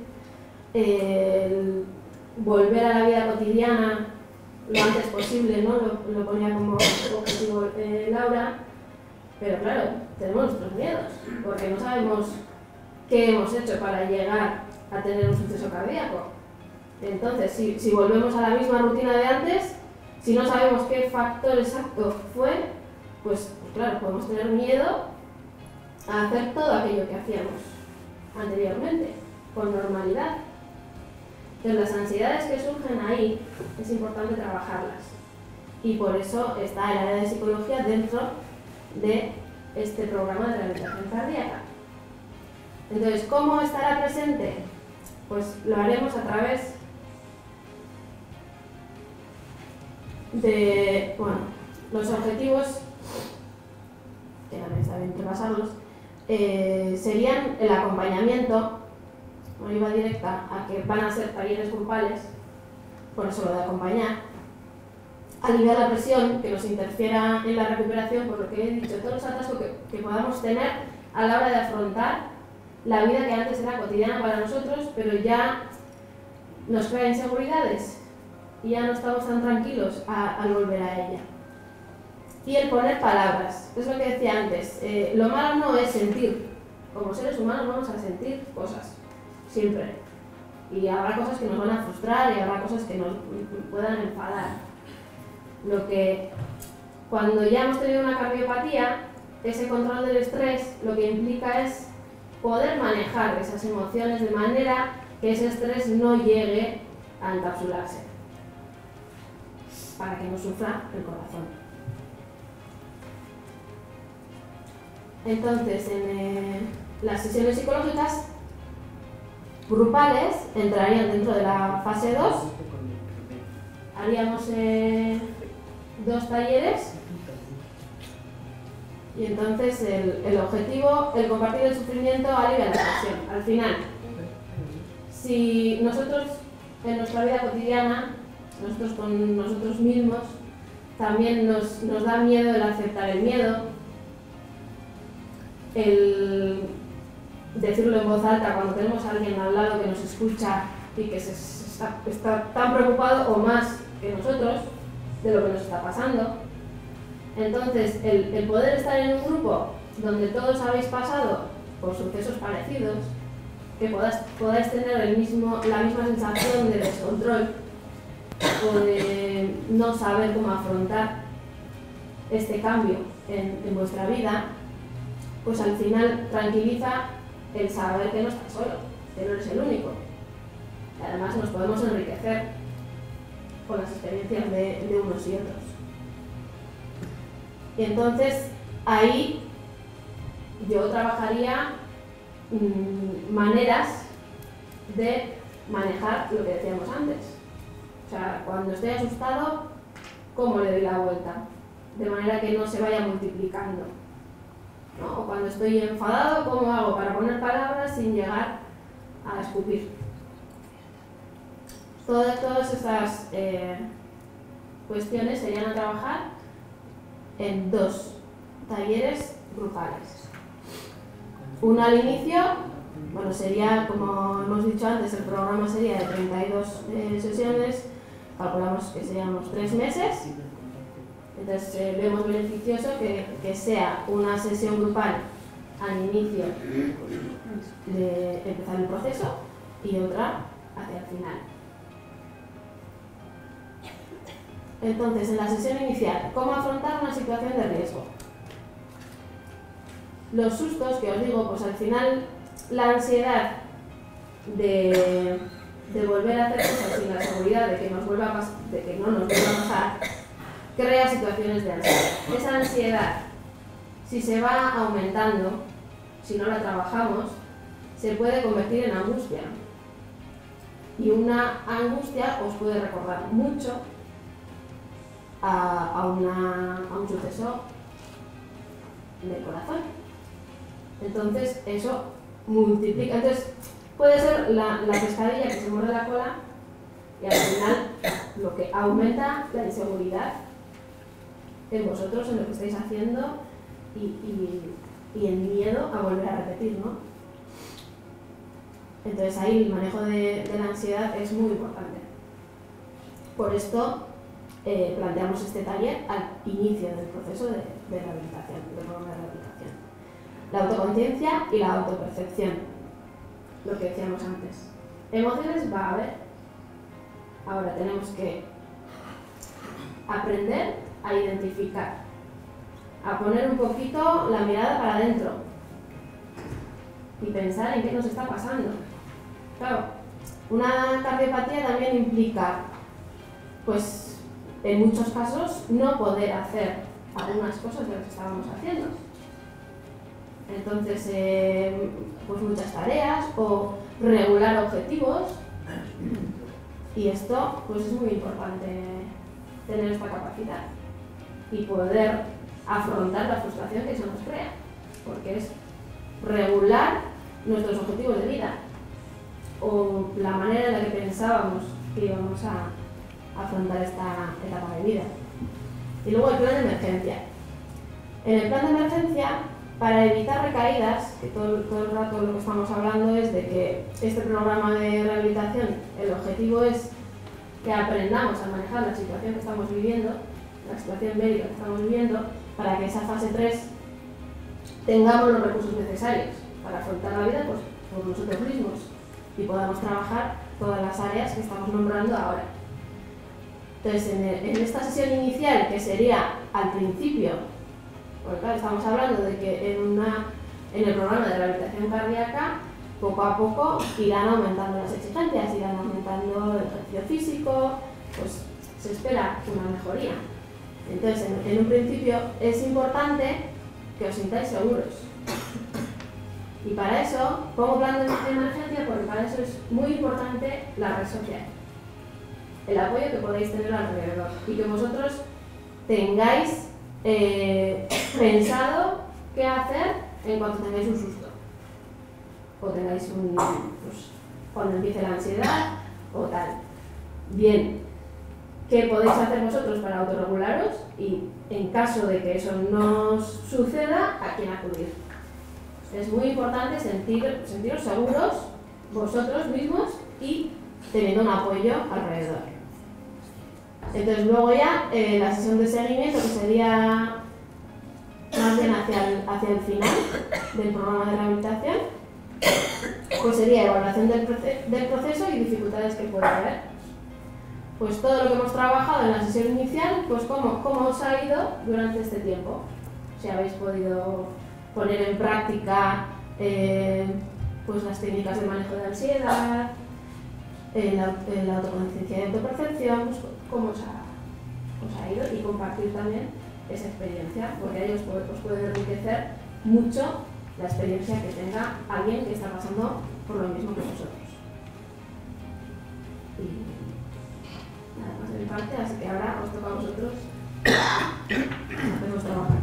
Volver a la vida cotidiana lo antes posible, ¿no? Lo ponía como objetivo Laura, pero claro, tenemos nuestros miedos, porque no sabemos qué hemos hecho para llegar a tener un suceso cardíaco. Entonces, si volvemos a la misma rutina de antes, si no sabemos qué factor exacto fue, pues claro, podemos tener miedo a hacer todo aquello que hacíamos anteriormente, con normalidad. Entonces, las ansiedades que surgen ahí es importante trabajarlas y por eso está el área de psicología dentro de este programa de rehabilitación cardíaca. Entonces, ¿cómo estará presente? Pues lo haremos a través de, los objetivos, que también está bien repasarlos, serían el acompañamiento. Bueno, iba directa a que van a ser talleres grupales, por eso lo de acompañar, aliviar la presión que nos interfiera en la recuperación, por lo que he dicho, todos los atascos que podamos tener a la hora de afrontar la vida que antes era cotidiana para nosotros, pero ya nos crea inseguridades y ya no estamos tan tranquilos al volver a ella. Y el poner palabras, es lo que decía antes, lo malo no es sentir, como seres humanos vamos a sentir cosas, siempre, y habrá cosas que nos van a frustrar y habrá cosas que nos puedan enfadar. Lo que, cuando ya hemos tenido una cardiopatía, ese control del estrés lo que implica es poder manejar esas emociones de manera que ese estrés no llegue a encapsularse, para que no sufra el corazón. Entonces, en las sesiones psicológicas grupales entrarían dentro de la fase 2. Haríamos 2 talleres y entonces el objetivo, el compartir el sufrimiento alivia la presión. Al final, si nosotros en nuestra vida cotidiana, nosotros con nosotros mismos, también nos da miedo el aceptar el miedo, el decirlo en voz alta cuando tenemos a alguien al lado que nos escucha y que está tan preocupado o más que nosotros de lo que nos está pasando. Entonces, el poder estar en un grupo donde todos habéis pasado por sucesos parecidos, que podáis tener la misma sensación de descontrol o de no saber cómo afrontar este cambio en vuestra vida, pues al final tranquiliza el saber que no estás solo, que no eres el único. Y además nos podemos enriquecer con las experiencias de unos y otros. Y entonces ahí yo trabajaría maneras de manejar lo que decíamos antes. O sea, cuando estoy asustado, ¿cómo le doy la vuelta? De manera que no se vaya multiplicando, ¿no? O cuando estoy enfadado, ¿cómo hago para poner palabras sin llegar a escupir? Todas estas cuestiones serían a trabajar en 2 talleres grupales. Uno al inicio, bueno, sería, como hemos dicho antes, el programa sería de 32 sesiones, calculamos que serían unos 3 meses. Entonces vemos beneficioso que sea una sesión grupal al inicio de empezar el proceso y otra hacia el final. Entonces, en la sesión inicial, ¿cómo afrontar una situación de riesgo? Los sustos que os digo, pues al final la ansiedad de volver a hacer cosas sin la seguridad de que no nos vuelva a pasar, crea situaciones de ansiedad. Esa ansiedad, si se va aumentando, si no la trabajamos, se puede convertir en angustia. Y una angustia os puede recordar mucho a un suceso del corazón. Entonces eso multiplica. Entonces puede ser la pescadilla que se muerde la cola y al final lo que aumenta la inseguridad en vosotros, en lo que estáis haciendo y el miedo a volver a repetir, ¿no? Entonces ahí el manejo de la ansiedad es muy importante. Por esto planteamos este taller al inicio del proceso de rehabilitación, del programa de rehabilitación. La autoconciencia y la autopercepción, lo que decíamos antes. Emociones va a haber. Ahora tenemos que aprender a identificar, a poner un poquito la mirada para adentro y pensar en qué nos está pasando. Claro, una cardiopatía también implica, pues en muchos casos, no poder hacer algunas cosas de las que estábamos haciendo. Entonces, pues muchas tareas o regular objetivos, y esto pues es muy importante tener esta capacidad y poder afrontar la frustración que eso nos crea, porque es regular nuestros objetivos de vida o la manera en la que pensábamos que íbamos a afrontar esta etapa de vida. Y luego el plan de emergencia. En el plan de emergencia Para evitar recaídas, que todo el rato lo que estamos hablando es de que este programa de rehabilitación, el objetivo es que aprendamos a manejar la situación que estamos viviendo, la situación médica que estamos viviendo, para que esa fase 3 tengamos los recursos necesarios para afrontar la vida pues, por nosotros mismos y podamos trabajar todas las áreas que estamos nombrando ahora. Entonces, en esta sesión inicial, que sería al principio, porque claro, estamos hablando de que en el programa de rehabilitación cardíaca, poco a poco irán aumentando las exigencias, irán aumentando el ejercicio físico, pues se espera una mejoría. Entonces, en un principio es importante que os sintáis seguros. Y para eso, pongo plan de emergencia porque para eso es muy importante la red social. El apoyo que podéis tener alrededor y que vosotros tengáis pensado qué hacer en cuanto tengáis un susto. O tengáis pues, cuando empiece la ansiedad o tal. Bien, ¿qué podéis hacer vosotros para autorregularos? Y en caso de que eso no os suceda, ¿a quién acudir? Es muy importante sentiros seguros vosotros mismos y teniendo un apoyo alrededor. Entonces luego ya la sesión de seguimiento, que sería más bien hacia el final del programa de rehabilitación, pues sería evaluación del proceso y dificultades que puede haber. Pues todo lo que hemos trabajado en la sesión inicial, pues cómo os ha ido durante este tiempo. Si habéis podido poner en práctica pues las técnicas de manejo de ansiedad, la autoconciencia y autopercepción, pues cómo os ha ido y compartir también esa experiencia, porque a ellos os puede enriquecer mucho la experiencia que tenga alguien que está pasando por lo mismo que vosotros. Y nada más de mi parte, así que ahora os toca a vosotros hacernos trabajar.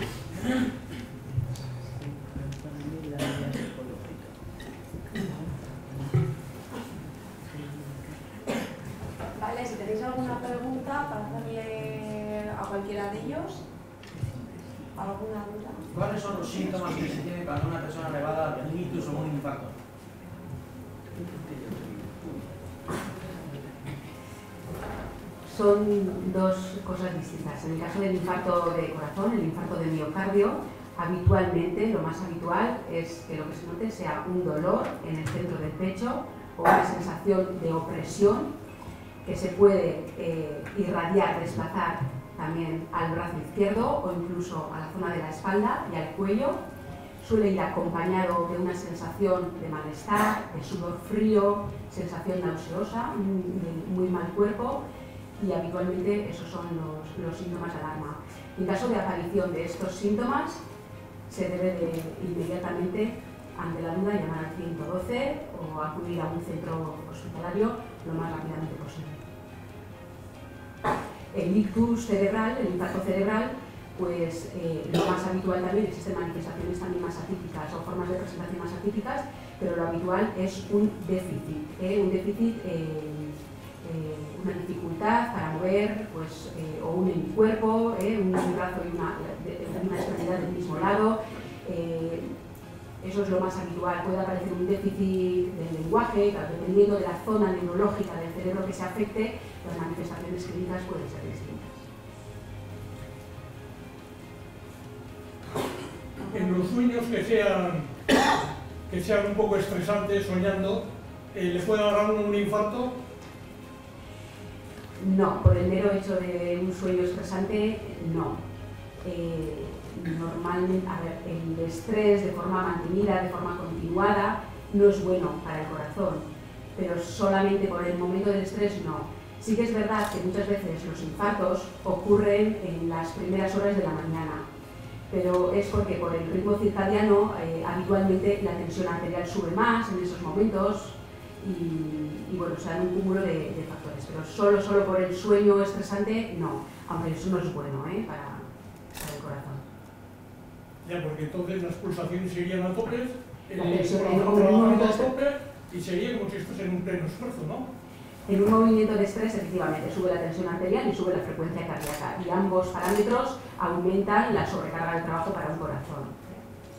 Vale, si tenéis alguna pregunta para hacerle a cualquiera de ellos, ¿alguna duda? ¿Cuáles son los síntomas que se tienen cuando una persona le va a dar un ictus o un infarto? Son dos cosas distintas. En el caso del infarto de corazón, el infarto de miocardio, habitualmente lo más habitual es que lo que se note sea un dolor en el centro del pecho o una sensación de opresión que se puede irradiar, desplazar también al brazo izquierdo o incluso a la zona de la espalda y al cuello. Suele ir acompañado de una sensación de malestar, de sudor frío, sensación nauseosa, muy mal cuerpo, y habitualmente esos son los síntomas de alarma. En caso de aparición de estos síntomas, se debe de inmediatamente, ante la duda, llamar al 112 o acudir a un centro hospitalario lo más rápidamente posible. El ictus cerebral, el infarto cerebral, pues lo más habitual también, existen manifestaciones también más atípicas o formas de presentación más atípicas, pero lo habitual es un déficit, una dificultad para mover pues, o un hemicuerpo, un brazo y una extremidad del mismo lado. Eso es lo más habitual. Puede aparecer un déficit del lenguaje, dependiendo de la zona neurológica del cerebro que se afecte, las manifestaciones clínicas pueden ser distintas. En los sueños que sean un poco estresantes, soñando, ¿le puede dar a uno un infarto? No, por el mero hecho de un sueño estresante, no. Normalmente, el estrés de forma mantenida, de forma continuada, no es bueno para el corazón, pero solamente por el momento del estrés no. Sí que es verdad que muchas veces los infartos ocurren en las primeras horas de la mañana, pero es porque por el ritmo circadiano habitualmente la tensión arterial sube más en esos momentos y bueno, se dan un cúmulo de factores, pero solo por el sueño estresante no, aunque eso no es bueno para el corazón. Ya, porque entonces las pulsaciones serían a tope, el corazón trabajando a tope y sería como si estás en un pleno esfuerzo, ¿no? En un movimiento de estrés, efectivamente, sube la tensión arterial y sube la frecuencia cardíaca, y ambos parámetros aumentan la sobrecarga de trabajo para un corazón.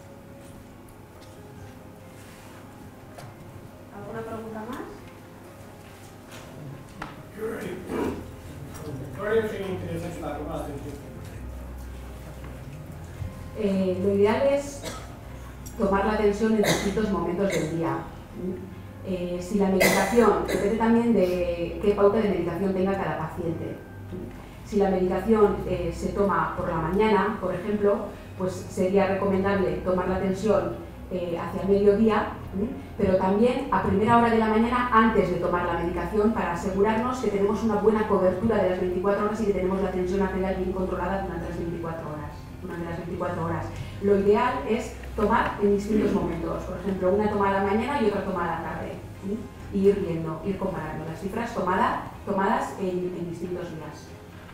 Lo ideal es tomar la tensión en distintos momentos del día. Si la medicación, depende también de qué pauta de medicación tenga cada paciente. Si la medicación se toma por la mañana, por ejemplo, pues sería recomendable tomar la tensión hacia el mediodía, pero también a primera hora de la mañana antes de tomar la medicación para asegurarnos que tenemos una buena cobertura de las 24 horas y que tenemos la tensión arterial bien controlada durante las 24 horas. Lo ideal es tomar en distintos momentos, por ejemplo, una toma a la mañana y otra toma a la tarde, y ir viendo, ir comparando las cifras tomadas en distintos días.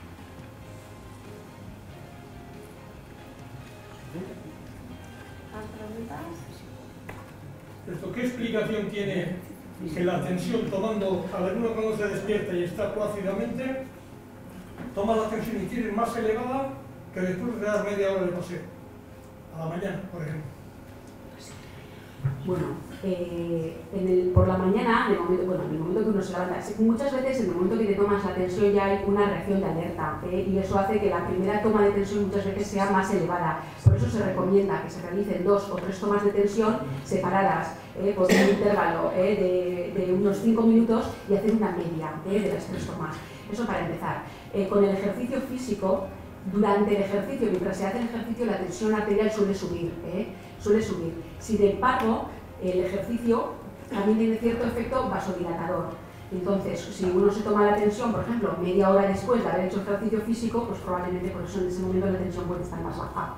¿Más preguntas? ¿Qué explicación tiene que la tensión tomando, a ver, uno cuando se despierta y está plácidamente, toma la tensión y tiene más elevada que después de dar media hora de paseo? A la mañana, por ejemplo. Bueno, por la mañana, en el momento que uno se levanta, muchas veces en el momento que te tomas la tensión ya hay una reacción de alerta, y eso hace que la primera toma de tensión muchas veces sea más elevada. Por eso se recomienda que se realicen 2 o 3 tomas de tensión separadas por un intervalo de unos 5 minutos y hacer una media de las 3 tomas. Eso para empezar. Con el ejercicio físico, durante el ejercicio, mientras se hace el ejercicio, la tensión arterial suele subir. Sin embargo, el ejercicio también tiene cierto efecto vasodilatador. Entonces, si uno se toma la tensión, por ejemplo, media hora después de haber hecho ejercicio físico, pues probablemente por eso en ese momento la tensión puede estar más baja.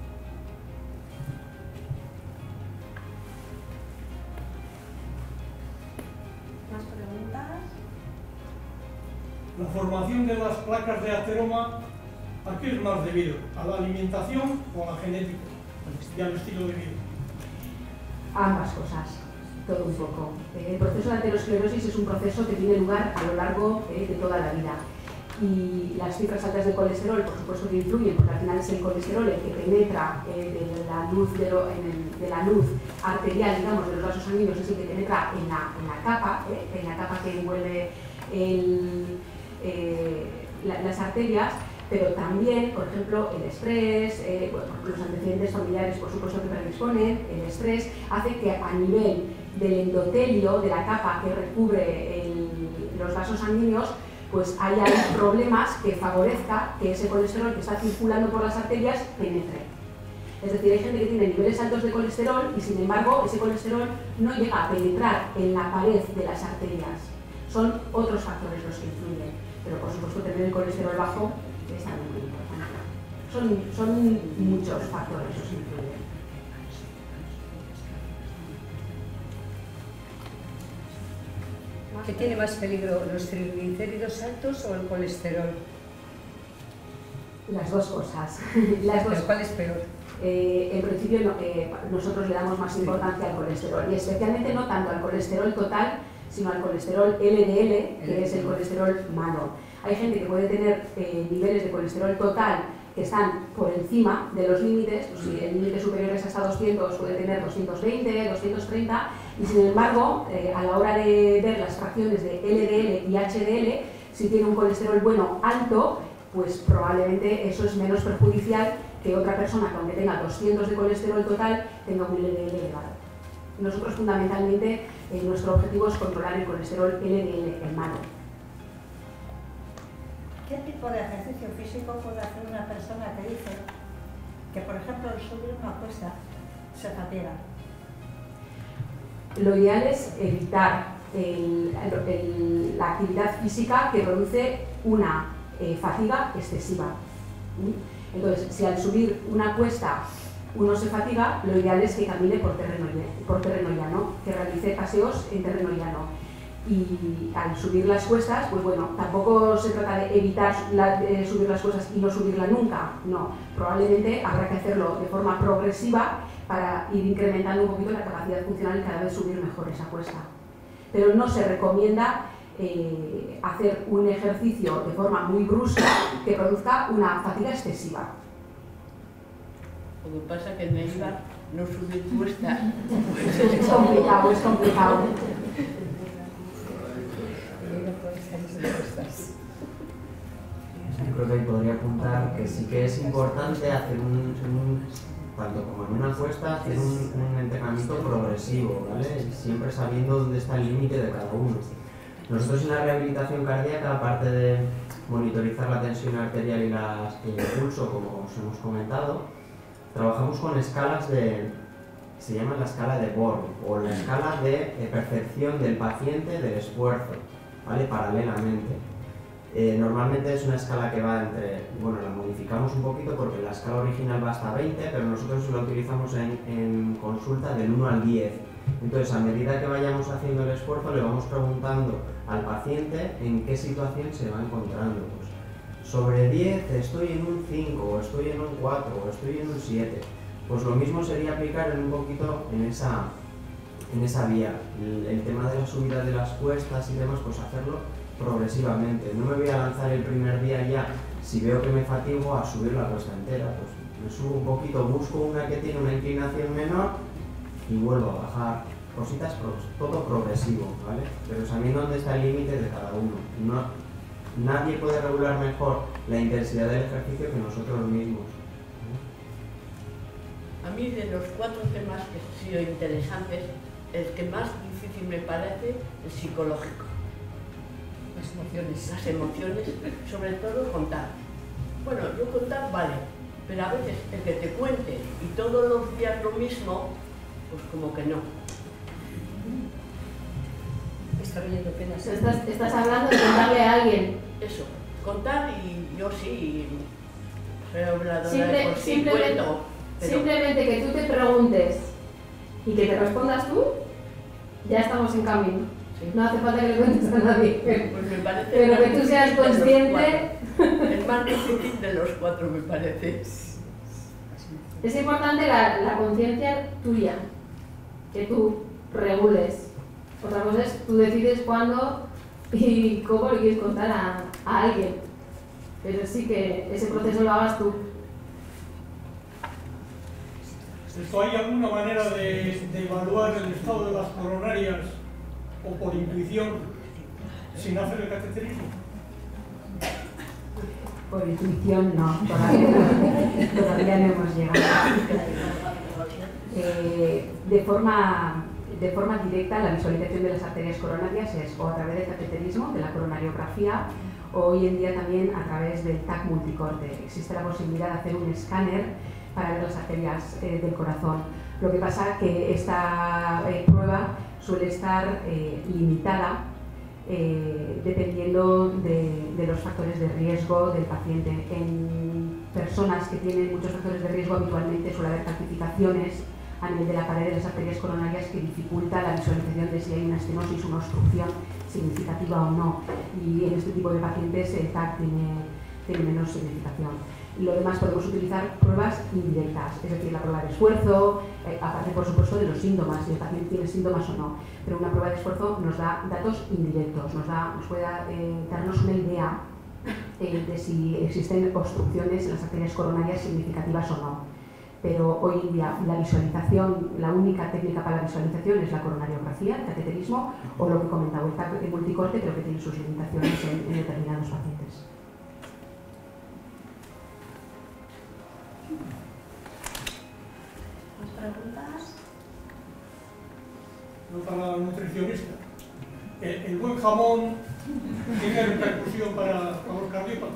¿Más preguntas? La formación de las placas de ateroma, ¿a qué es más debido? ¿A la alimentación o a la genética y al estilo de vida? Ambas cosas, todo un poco. El proceso de aterosclerosis es un proceso que tiene lugar a lo largo de toda la vida. Y las cifras altas de colesterol, por supuesto que influyen, porque al final es el colesterol el que penetra de la luz arterial, digamos, de los vasos sanguíneos, es el que penetra en la capa que envuelve las arterias. Pero también, por ejemplo, el estrés, los antecedentes familiares, por supuesto, que predisponen, el estrés hace que a nivel del endotelio, de la capa que recubre los vasos sanguíneos, pues haya problemas que favorezca que ese colesterol que está circulando por las arterias penetre. Es decir, hay gente que tiene niveles altos de colesterol y, sin embargo, ese colesterol no llega a penetrar en la pared de las arterias. Son otros factores los que influyen, pero por supuesto tener el colesterol bajo es algo muy importante. Son muchos factores los que influyen. ¿Qué tiene más peligro, los triglicéridos altos o el colesterol? Las dos cosas. ¿Pero cuál es peor? En principio nosotros le damos más importancia al colesterol, y especialmente no tanto al colesterol total, sino al colesterol LDL, que es el colesterol malo. Hay gente que puede tener niveles de colesterol total que están por encima de los límites, pues si el límite superior es hasta 200, puede tener 220, 230, y sin embargo, a la hora de ver las fracciones de LDL y HDL, si tiene un colesterol bueno alto, pues probablemente eso es menos perjudicial que otra persona que, aunque tenga 200 de colesterol total, tenga un LDL elevado. Nosotros fundamentalmente nuestro objetivo es controlar el colesterol LDL, el malo. ¿Qué tipo de ejercicio físico puede hacer una persona que dice que, por ejemplo, al subir una cuesta se fatiga? Lo ideal es evitar la actividad física que produce una fatiga excesiva. Entonces, si al subir una cuesta uno se fatiga, lo ideal es que camine por terreno llano, que realice paseos en terreno llano. Y al subir las cuestas, pues bueno, tampoco se trata de evitar subir las cuestas y no subirla nunca, no. Probablemente habrá que hacerlo de forma progresiva para ir incrementando un poquito la capacidad funcional y cada vez subir mejor esa cuesta. Pero no se recomienda hacer un ejercicio de forma muy brusca que produzca una fatiga excesiva. Lo que pasa es que en Eibar no subir cuesta. Es complicado, es complicado. Yo creo que ahí podría apuntar que sí que es importante hacer tanto como en una encuesta, hacer un entrenamiento progresivo, ¿vale? Siempre sabiendo dónde está el límite de cada uno. Nosotros en la rehabilitación cardíaca, aparte de monitorizar la tensión arterial y el pulso, como os hemos comentado, trabajamos con escalas se llama la escala de Born, o la escala de percepción del paciente del esfuerzo, ¿vale? Paralelamente. Normalmente es una escala que va entre, bueno, la modificamos un poquito porque la escala original va hasta 20, pero nosotros la utilizamos en consulta del 1 al 10. Entonces, a medida que vayamos haciendo el esfuerzo, le vamos preguntando al paciente en qué situación se va encontrando. Pues, sobre 10 estoy en un 5, o estoy en un 4, o estoy en un 7. Pues lo mismo sería aplicar un poquito en esa vía. El tema de la subida de las cuestas y demás, pues hacerlo progresivamente. No me voy a lanzar el primer día ya, si veo que me fatigo, a subir la cuesta entera. Pues me subo un poquito, busco una que tiene una inclinación menor y vuelvo a bajar. Cositas, todo progresivo, ¿vale? Pero sabiendo dónde está el límite de cada uno. Nadie puede regular mejor la intensidad del ejercicio que nosotros mismos. A mí, de los 4 temas que han sido interesantes, el que más difícil me parece es psicológico. Las emociones, sobre todo contar. Bueno, yo contar vale, pero a veces el que te cuente y todos los días lo mismo, pues como que no. Está oyendo penas. Estás hablando de contarle a alguien. Eso, contar y yo sí, soy habladora de por sí, cuento. Pero... Simplemente que tú te preguntes y que te respondas tú, ya estamos en camino. Sí. No hace falta que le cuentes a nadie. Pues me parece pero que tú seas consciente. El más difícil de los 4 me parece. Es importante la conciencia tuya, que tú regules. Otra cosa es tú decides cuándo y cómo le quieres contar a alguien. Pero sí que ese proceso lo hagas tú. ¿Hay alguna manera de evaluar el estado de las coronarias o por intuición sin hacer el cateterismo? Por intuición no, todavía no hemos llegado. De forma directa, la visualización de las arterias coronarias es o a través del cateterismo, de la coronariografía, o hoy en día también a través del TAC multicorte. Existe la posibilidad de hacer un escáner para ver las arterias del corazón. Lo que pasa es que esta prueba suele estar limitada dependiendo de los factores de riesgo del paciente. En personas que tienen muchos factores de riesgo habitualmente suele haber calcificaciones a nivel de la pared de las arterias coronarias que dificulta la visualización de si hay una estenosis, una obstrucción significativa o no. Y en este tipo de pacientes el TAC tiene menos significación. Y lo demás podemos utilizar pruebas indirectas, es decir, la prueba de esfuerzo, aparte por supuesto de los síntomas, si el paciente tiene síntomas o no. Pero una prueba de esfuerzo nos da datos indirectos, nos puede darnos una idea de si existen obstrucciones en las arterias coronarias significativas o no. Pero hoy en día la visualización, la única técnica para la visualización es la coronariografía, el cateterismo o lo que comentaba, el TAC multicorte, pero que tiene sus limitaciones en determinados pacientes. ¿Preguntas? No para la nutricionista. ¿El buen jamón tiene repercusión para los cardiópatas?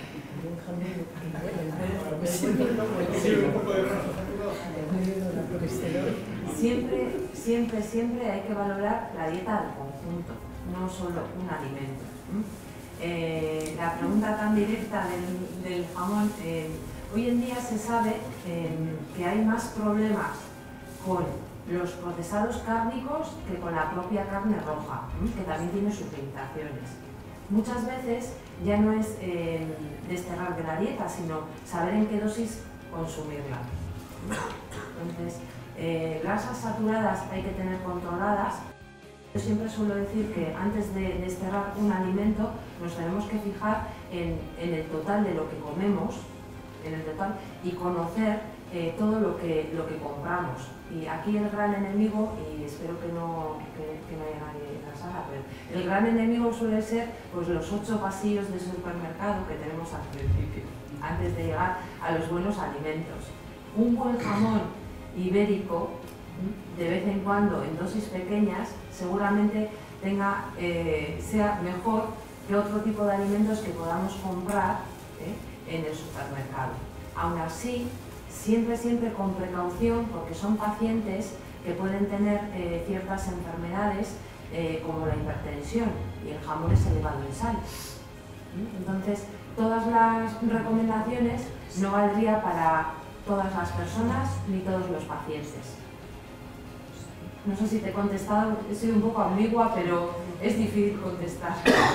¿Sirve un poco de grasa saturada? Siempre hay que valorar la dieta al conjunto, no solo un alimento. La pregunta tan directa del jamón, hoy en día se sabe que hay más problemas con los procesados cárnicos que con la propia carne roja, que también tiene sus limitaciones. Muchas veces ya no es desterrar de la dieta, sino saber en qué dosis consumirla. Entonces, grasas saturadas hay que tener controladas. Yo siempre suelo decir que antes de desterrar un alimento nos tenemos que fijar en el total de lo que comemos, y conocer todo lo que compramos. Y aquí el gran enemigo, y espero que no haya nadie en la sala, pero el gran enemigo suele ser pues, los 8 pasillos de supermercado que tenemos al principio, antes de llegar a los buenos alimentos. un buen jamón ibérico, de vez en cuando en dosis pequeñas, seguramente sea mejor que otro tipo de alimentos que podamos comprar en el supermercado. Aún así, siempre con precaución, porque son pacientes que pueden tener ciertas enfermedades como la hipertensión, y el jamón es elevado en sal. Entonces, todas las recomendaciones no valdría para todas las personas ni todos los pacientes. No sé si te he contestado, he sido un poco ambigua, pero es difícil contestar.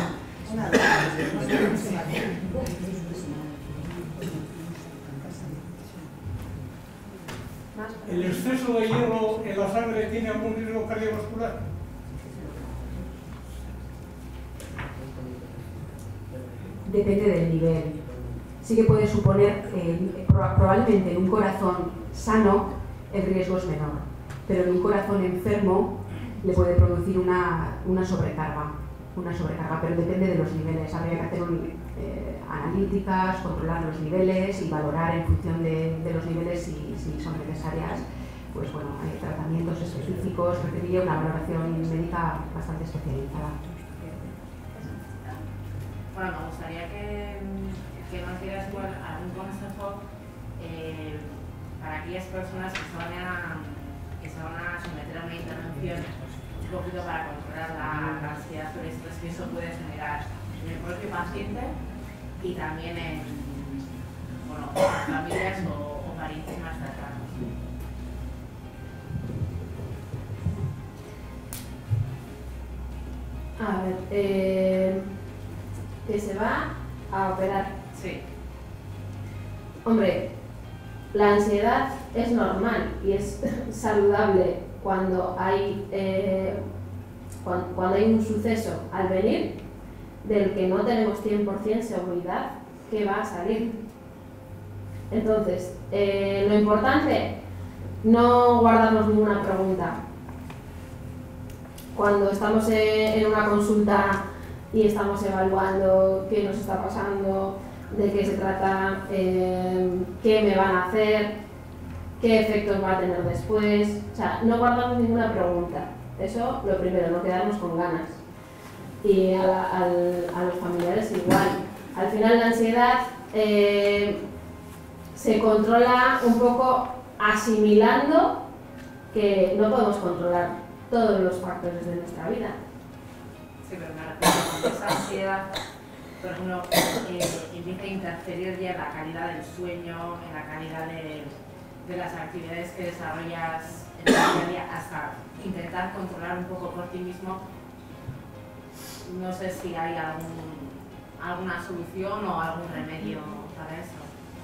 ¿El exceso de hierro en la sangre tiene algún riesgo cardiovascular? Depende del nivel. Sí que puede suponer, probablemente en un corazón sano el riesgo es menor, pero en un corazón enfermo le puede producir una sobrecarga, pero depende de los niveles. Habría que hacer analíticas, controlar los niveles y valorar en función de los niveles si son necesarias, pues bueno, tratamientos específicos. Requeriría una valoración médica bastante especializada. Bueno, me gustaría que nos dieras algún consejo para aquellas personas que se van a someter a una intervención, un poquito para controlar la ansiedad o el estrés que eso puede generar en el propio paciente y también en familias o parientes más cercanos. A ver, que se va a operar. Sí. Hombre, la ansiedad es normal y es saludable cuando hay un suceso al venir del que no tenemos 100% seguridad que va a salir. Entonces, lo importante, no guardarnos ninguna pregunta. Cuando estamos en una consulta y estamos evaluando qué nos está pasando, de qué se trata, qué me van a hacer, qué efectos va a tener después. O sea, no guardamos ninguna pregunta. Eso, lo primero, no quedarnos con ganas. Y a los familiares igual. Al final la ansiedad se controla un poco asimilando que no podemos controlar todos los factores de nuestra vida. Sí, pero me refiero a esa ansiedad, por ejemplo, empieza a interferir ya en la calidad del sueño, en la calidad de las actividades que desarrollas en el día a día, hasta intentar controlar un poco por ti mismo. No sé si hay alguna solución o algún remedio para eso.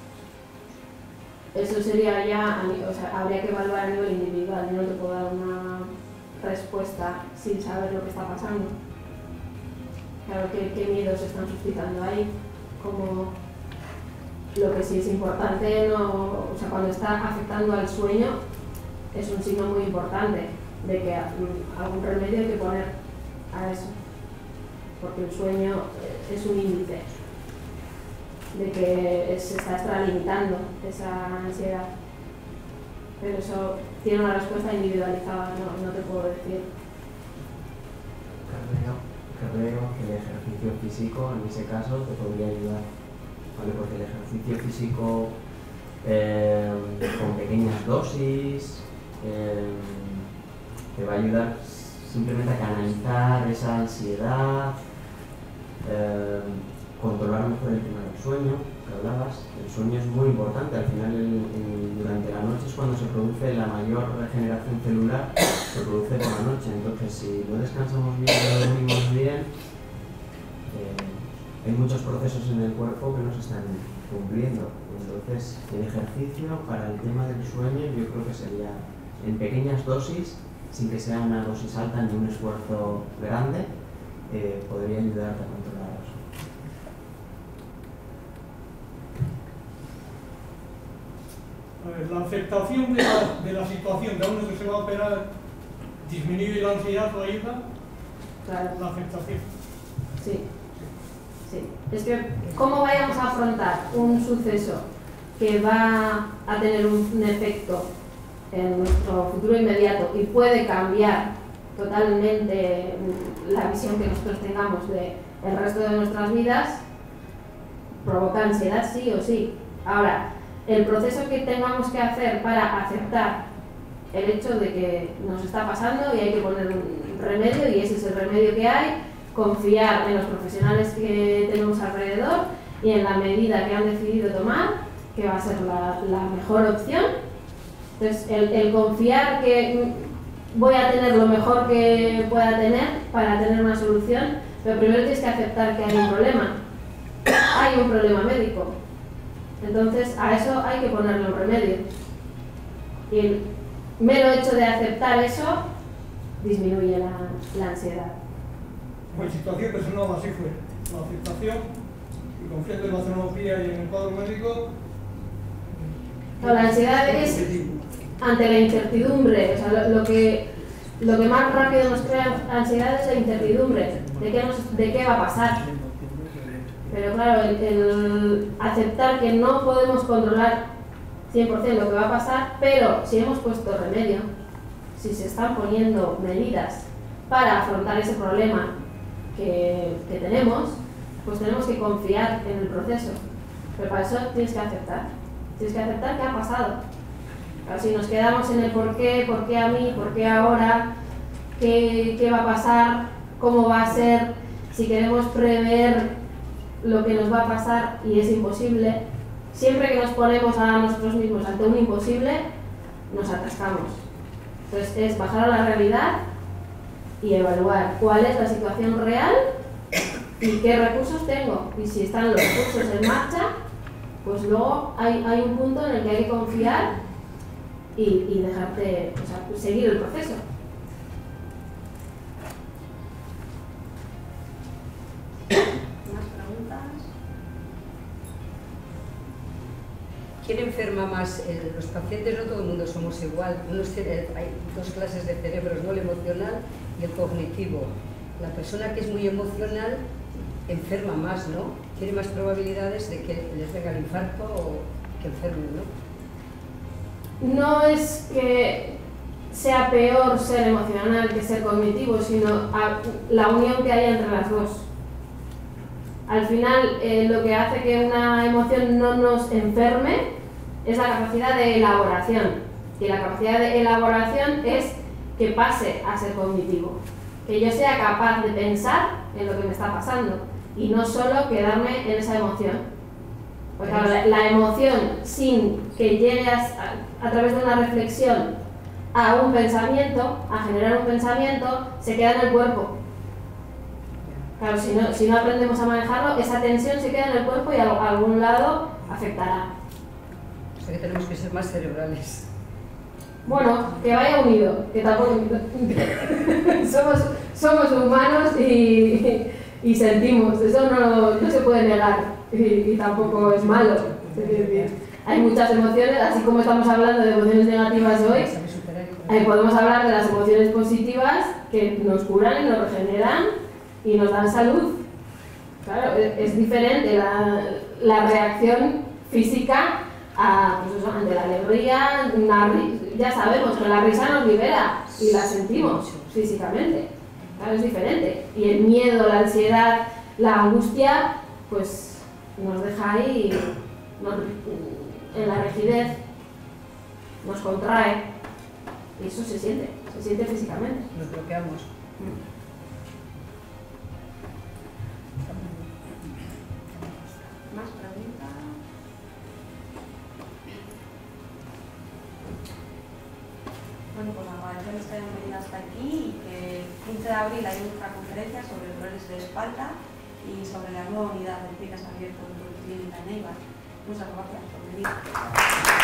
Eso sería ya, o sea, habría que evaluar a nivel individual. Yo no te puedo dar una respuesta sin saber lo que está pasando. Claro, qué miedos se están suscitando ahí. Como lo que sí es importante, o sea, cuando está afectando al sueño, es un signo muy importante de que algún remedio hay que poner a eso. Porque el sueño es un índice de que se está extralimitando esa ansiedad. Pero eso tiene una respuesta individualizada, no te puedo decir. Creo que el ejercicio físico en ese caso te podría ayudar, ¿vale? Porque el ejercicio físico con pequeñas dosis te va a ayudar simplemente a canalizar esa ansiedad, controlar mejor el tema del sueño, que hablabas. El sueño es muy importante, al final durante la noche es cuando se produce la mayor regeneración celular, se produce por la noche. Entonces, si no descansamos bien, no dormimos bien, hay muchos procesos en el cuerpo que no se están cumpliendo. Entonces, el ejercicio para el tema del sueño yo creo que sería en pequeñas dosis, sin que sea una dosis alta ni un esfuerzo grande, podría ayudarte a controlar eso. A ver, la aceptación de la situación de uno que se va a operar disminuye la ansiedad o ayuda. Claro. La aceptación. Sí. Es que, ¿cómo vayamos a afrontar un suceso que va a tener un efecto en nuestro futuro inmediato y puede cambiar totalmente la visión que nosotros tengamos del resto de nuestras vidas, provoca ansiedad sí o sí. Ahora, el proceso que tengamos que hacer para aceptar el hecho de que nos está pasando y hay que poner un remedio, y ese es el remedio que hay, confiar en los profesionales que tenemos alrededor y en la medida que han decidido tomar, que va a ser la mejor opción. Entonces, el confiar que voy a tener lo mejor que pueda tener para tener una solución, pero primero tienes que aceptar que hay un problema. Hay un problema médico. Entonces, a eso hay que ponerle un remedio. Y el mero hecho de aceptar eso disminuye la ansiedad. Mi situación personal así fue. La aceptación y confiando en la tecnología y en el cuadro médico. No, la ansiedad es ante la incertidumbre. O sea, lo que más rápido nos crea ansiedad es la incertidumbre de qué va a pasar. Pero claro, el aceptar que no podemos controlar 100% lo que va a pasar, pero si hemos puesto remedio, si se están poniendo medidas para afrontar ese problema que tenemos, pues tenemos que confiar en el proceso. Pero para eso tienes que aceptar qué ha pasado. Claro, si nos quedamos en el por qué a mí, por qué ahora, qué va a pasar, cómo va a ser, si queremos prever lo que nos va a pasar y es imposible, siempre que nos ponemos a nosotros mismos ante un imposible, nos atascamos. Entonces es bajar a la realidad y evaluar cuál es la situación real y qué recursos tengo. Y si están los recursos en marcha, pues luego hay un punto en el que hay que confiar y dejarte, o sea, seguir el proceso. ¿Quién enferma más? Los pacientes, no todo el mundo somos igual. Hay dos clases de cerebros, ¿no? El emocional y el cognitivo. La persona que es muy emocional enferma más, ¿no? Tiene más probabilidades de que les venga el infarto o que enfermen, ¿no? No es que sea peor ser emocional que ser cognitivo, sino la unión que hay entre las dos. Al final, lo que hace que una emoción no nos enferme es la capacidad de elaboración. Y la capacidad de elaboración es que pase a ser cognitivo. Que yo sea capaz de pensar en lo que me está pasando y no solo quedarme en esa emoción. Porque la emoción, sin que llegue a través de una reflexión a un pensamiento, a generar un pensamiento, se queda en el cuerpo. Claro, si no aprendemos a manejarlo, esa tensión se queda en el cuerpo y a algún lado afectará. O sea que tenemos que ser más cerebrales. Bueno, que vaya unido, que tampoco... somos humanos y sentimos, eso no se puede negar y tampoco es malo. Hay muchas emociones, así como estamos hablando de emociones negativas hoy, podemos hablar de las emociones positivas que nos curan y nos regeneran y nos dan salud. Claro, es diferente la reacción física pues eso, ante la alegría. Ya sabemos que la risa nos libera y la sentimos físicamente. Claro, es diferente. Y el miedo, la ansiedad, la angustia, pues nos deja ahí en la rigidez, nos contrae y eso se siente físicamente. Nos bloqueamos. ¿Más preguntas? Bueno, pues agradecerles que hayan venido hasta aquí y que el 15 de abril hay otra conferencia sobre dolores de espalda y sobre la nueva unidad de clínicas abiertas de Clínica en Eibar. Muchas gracias por venir.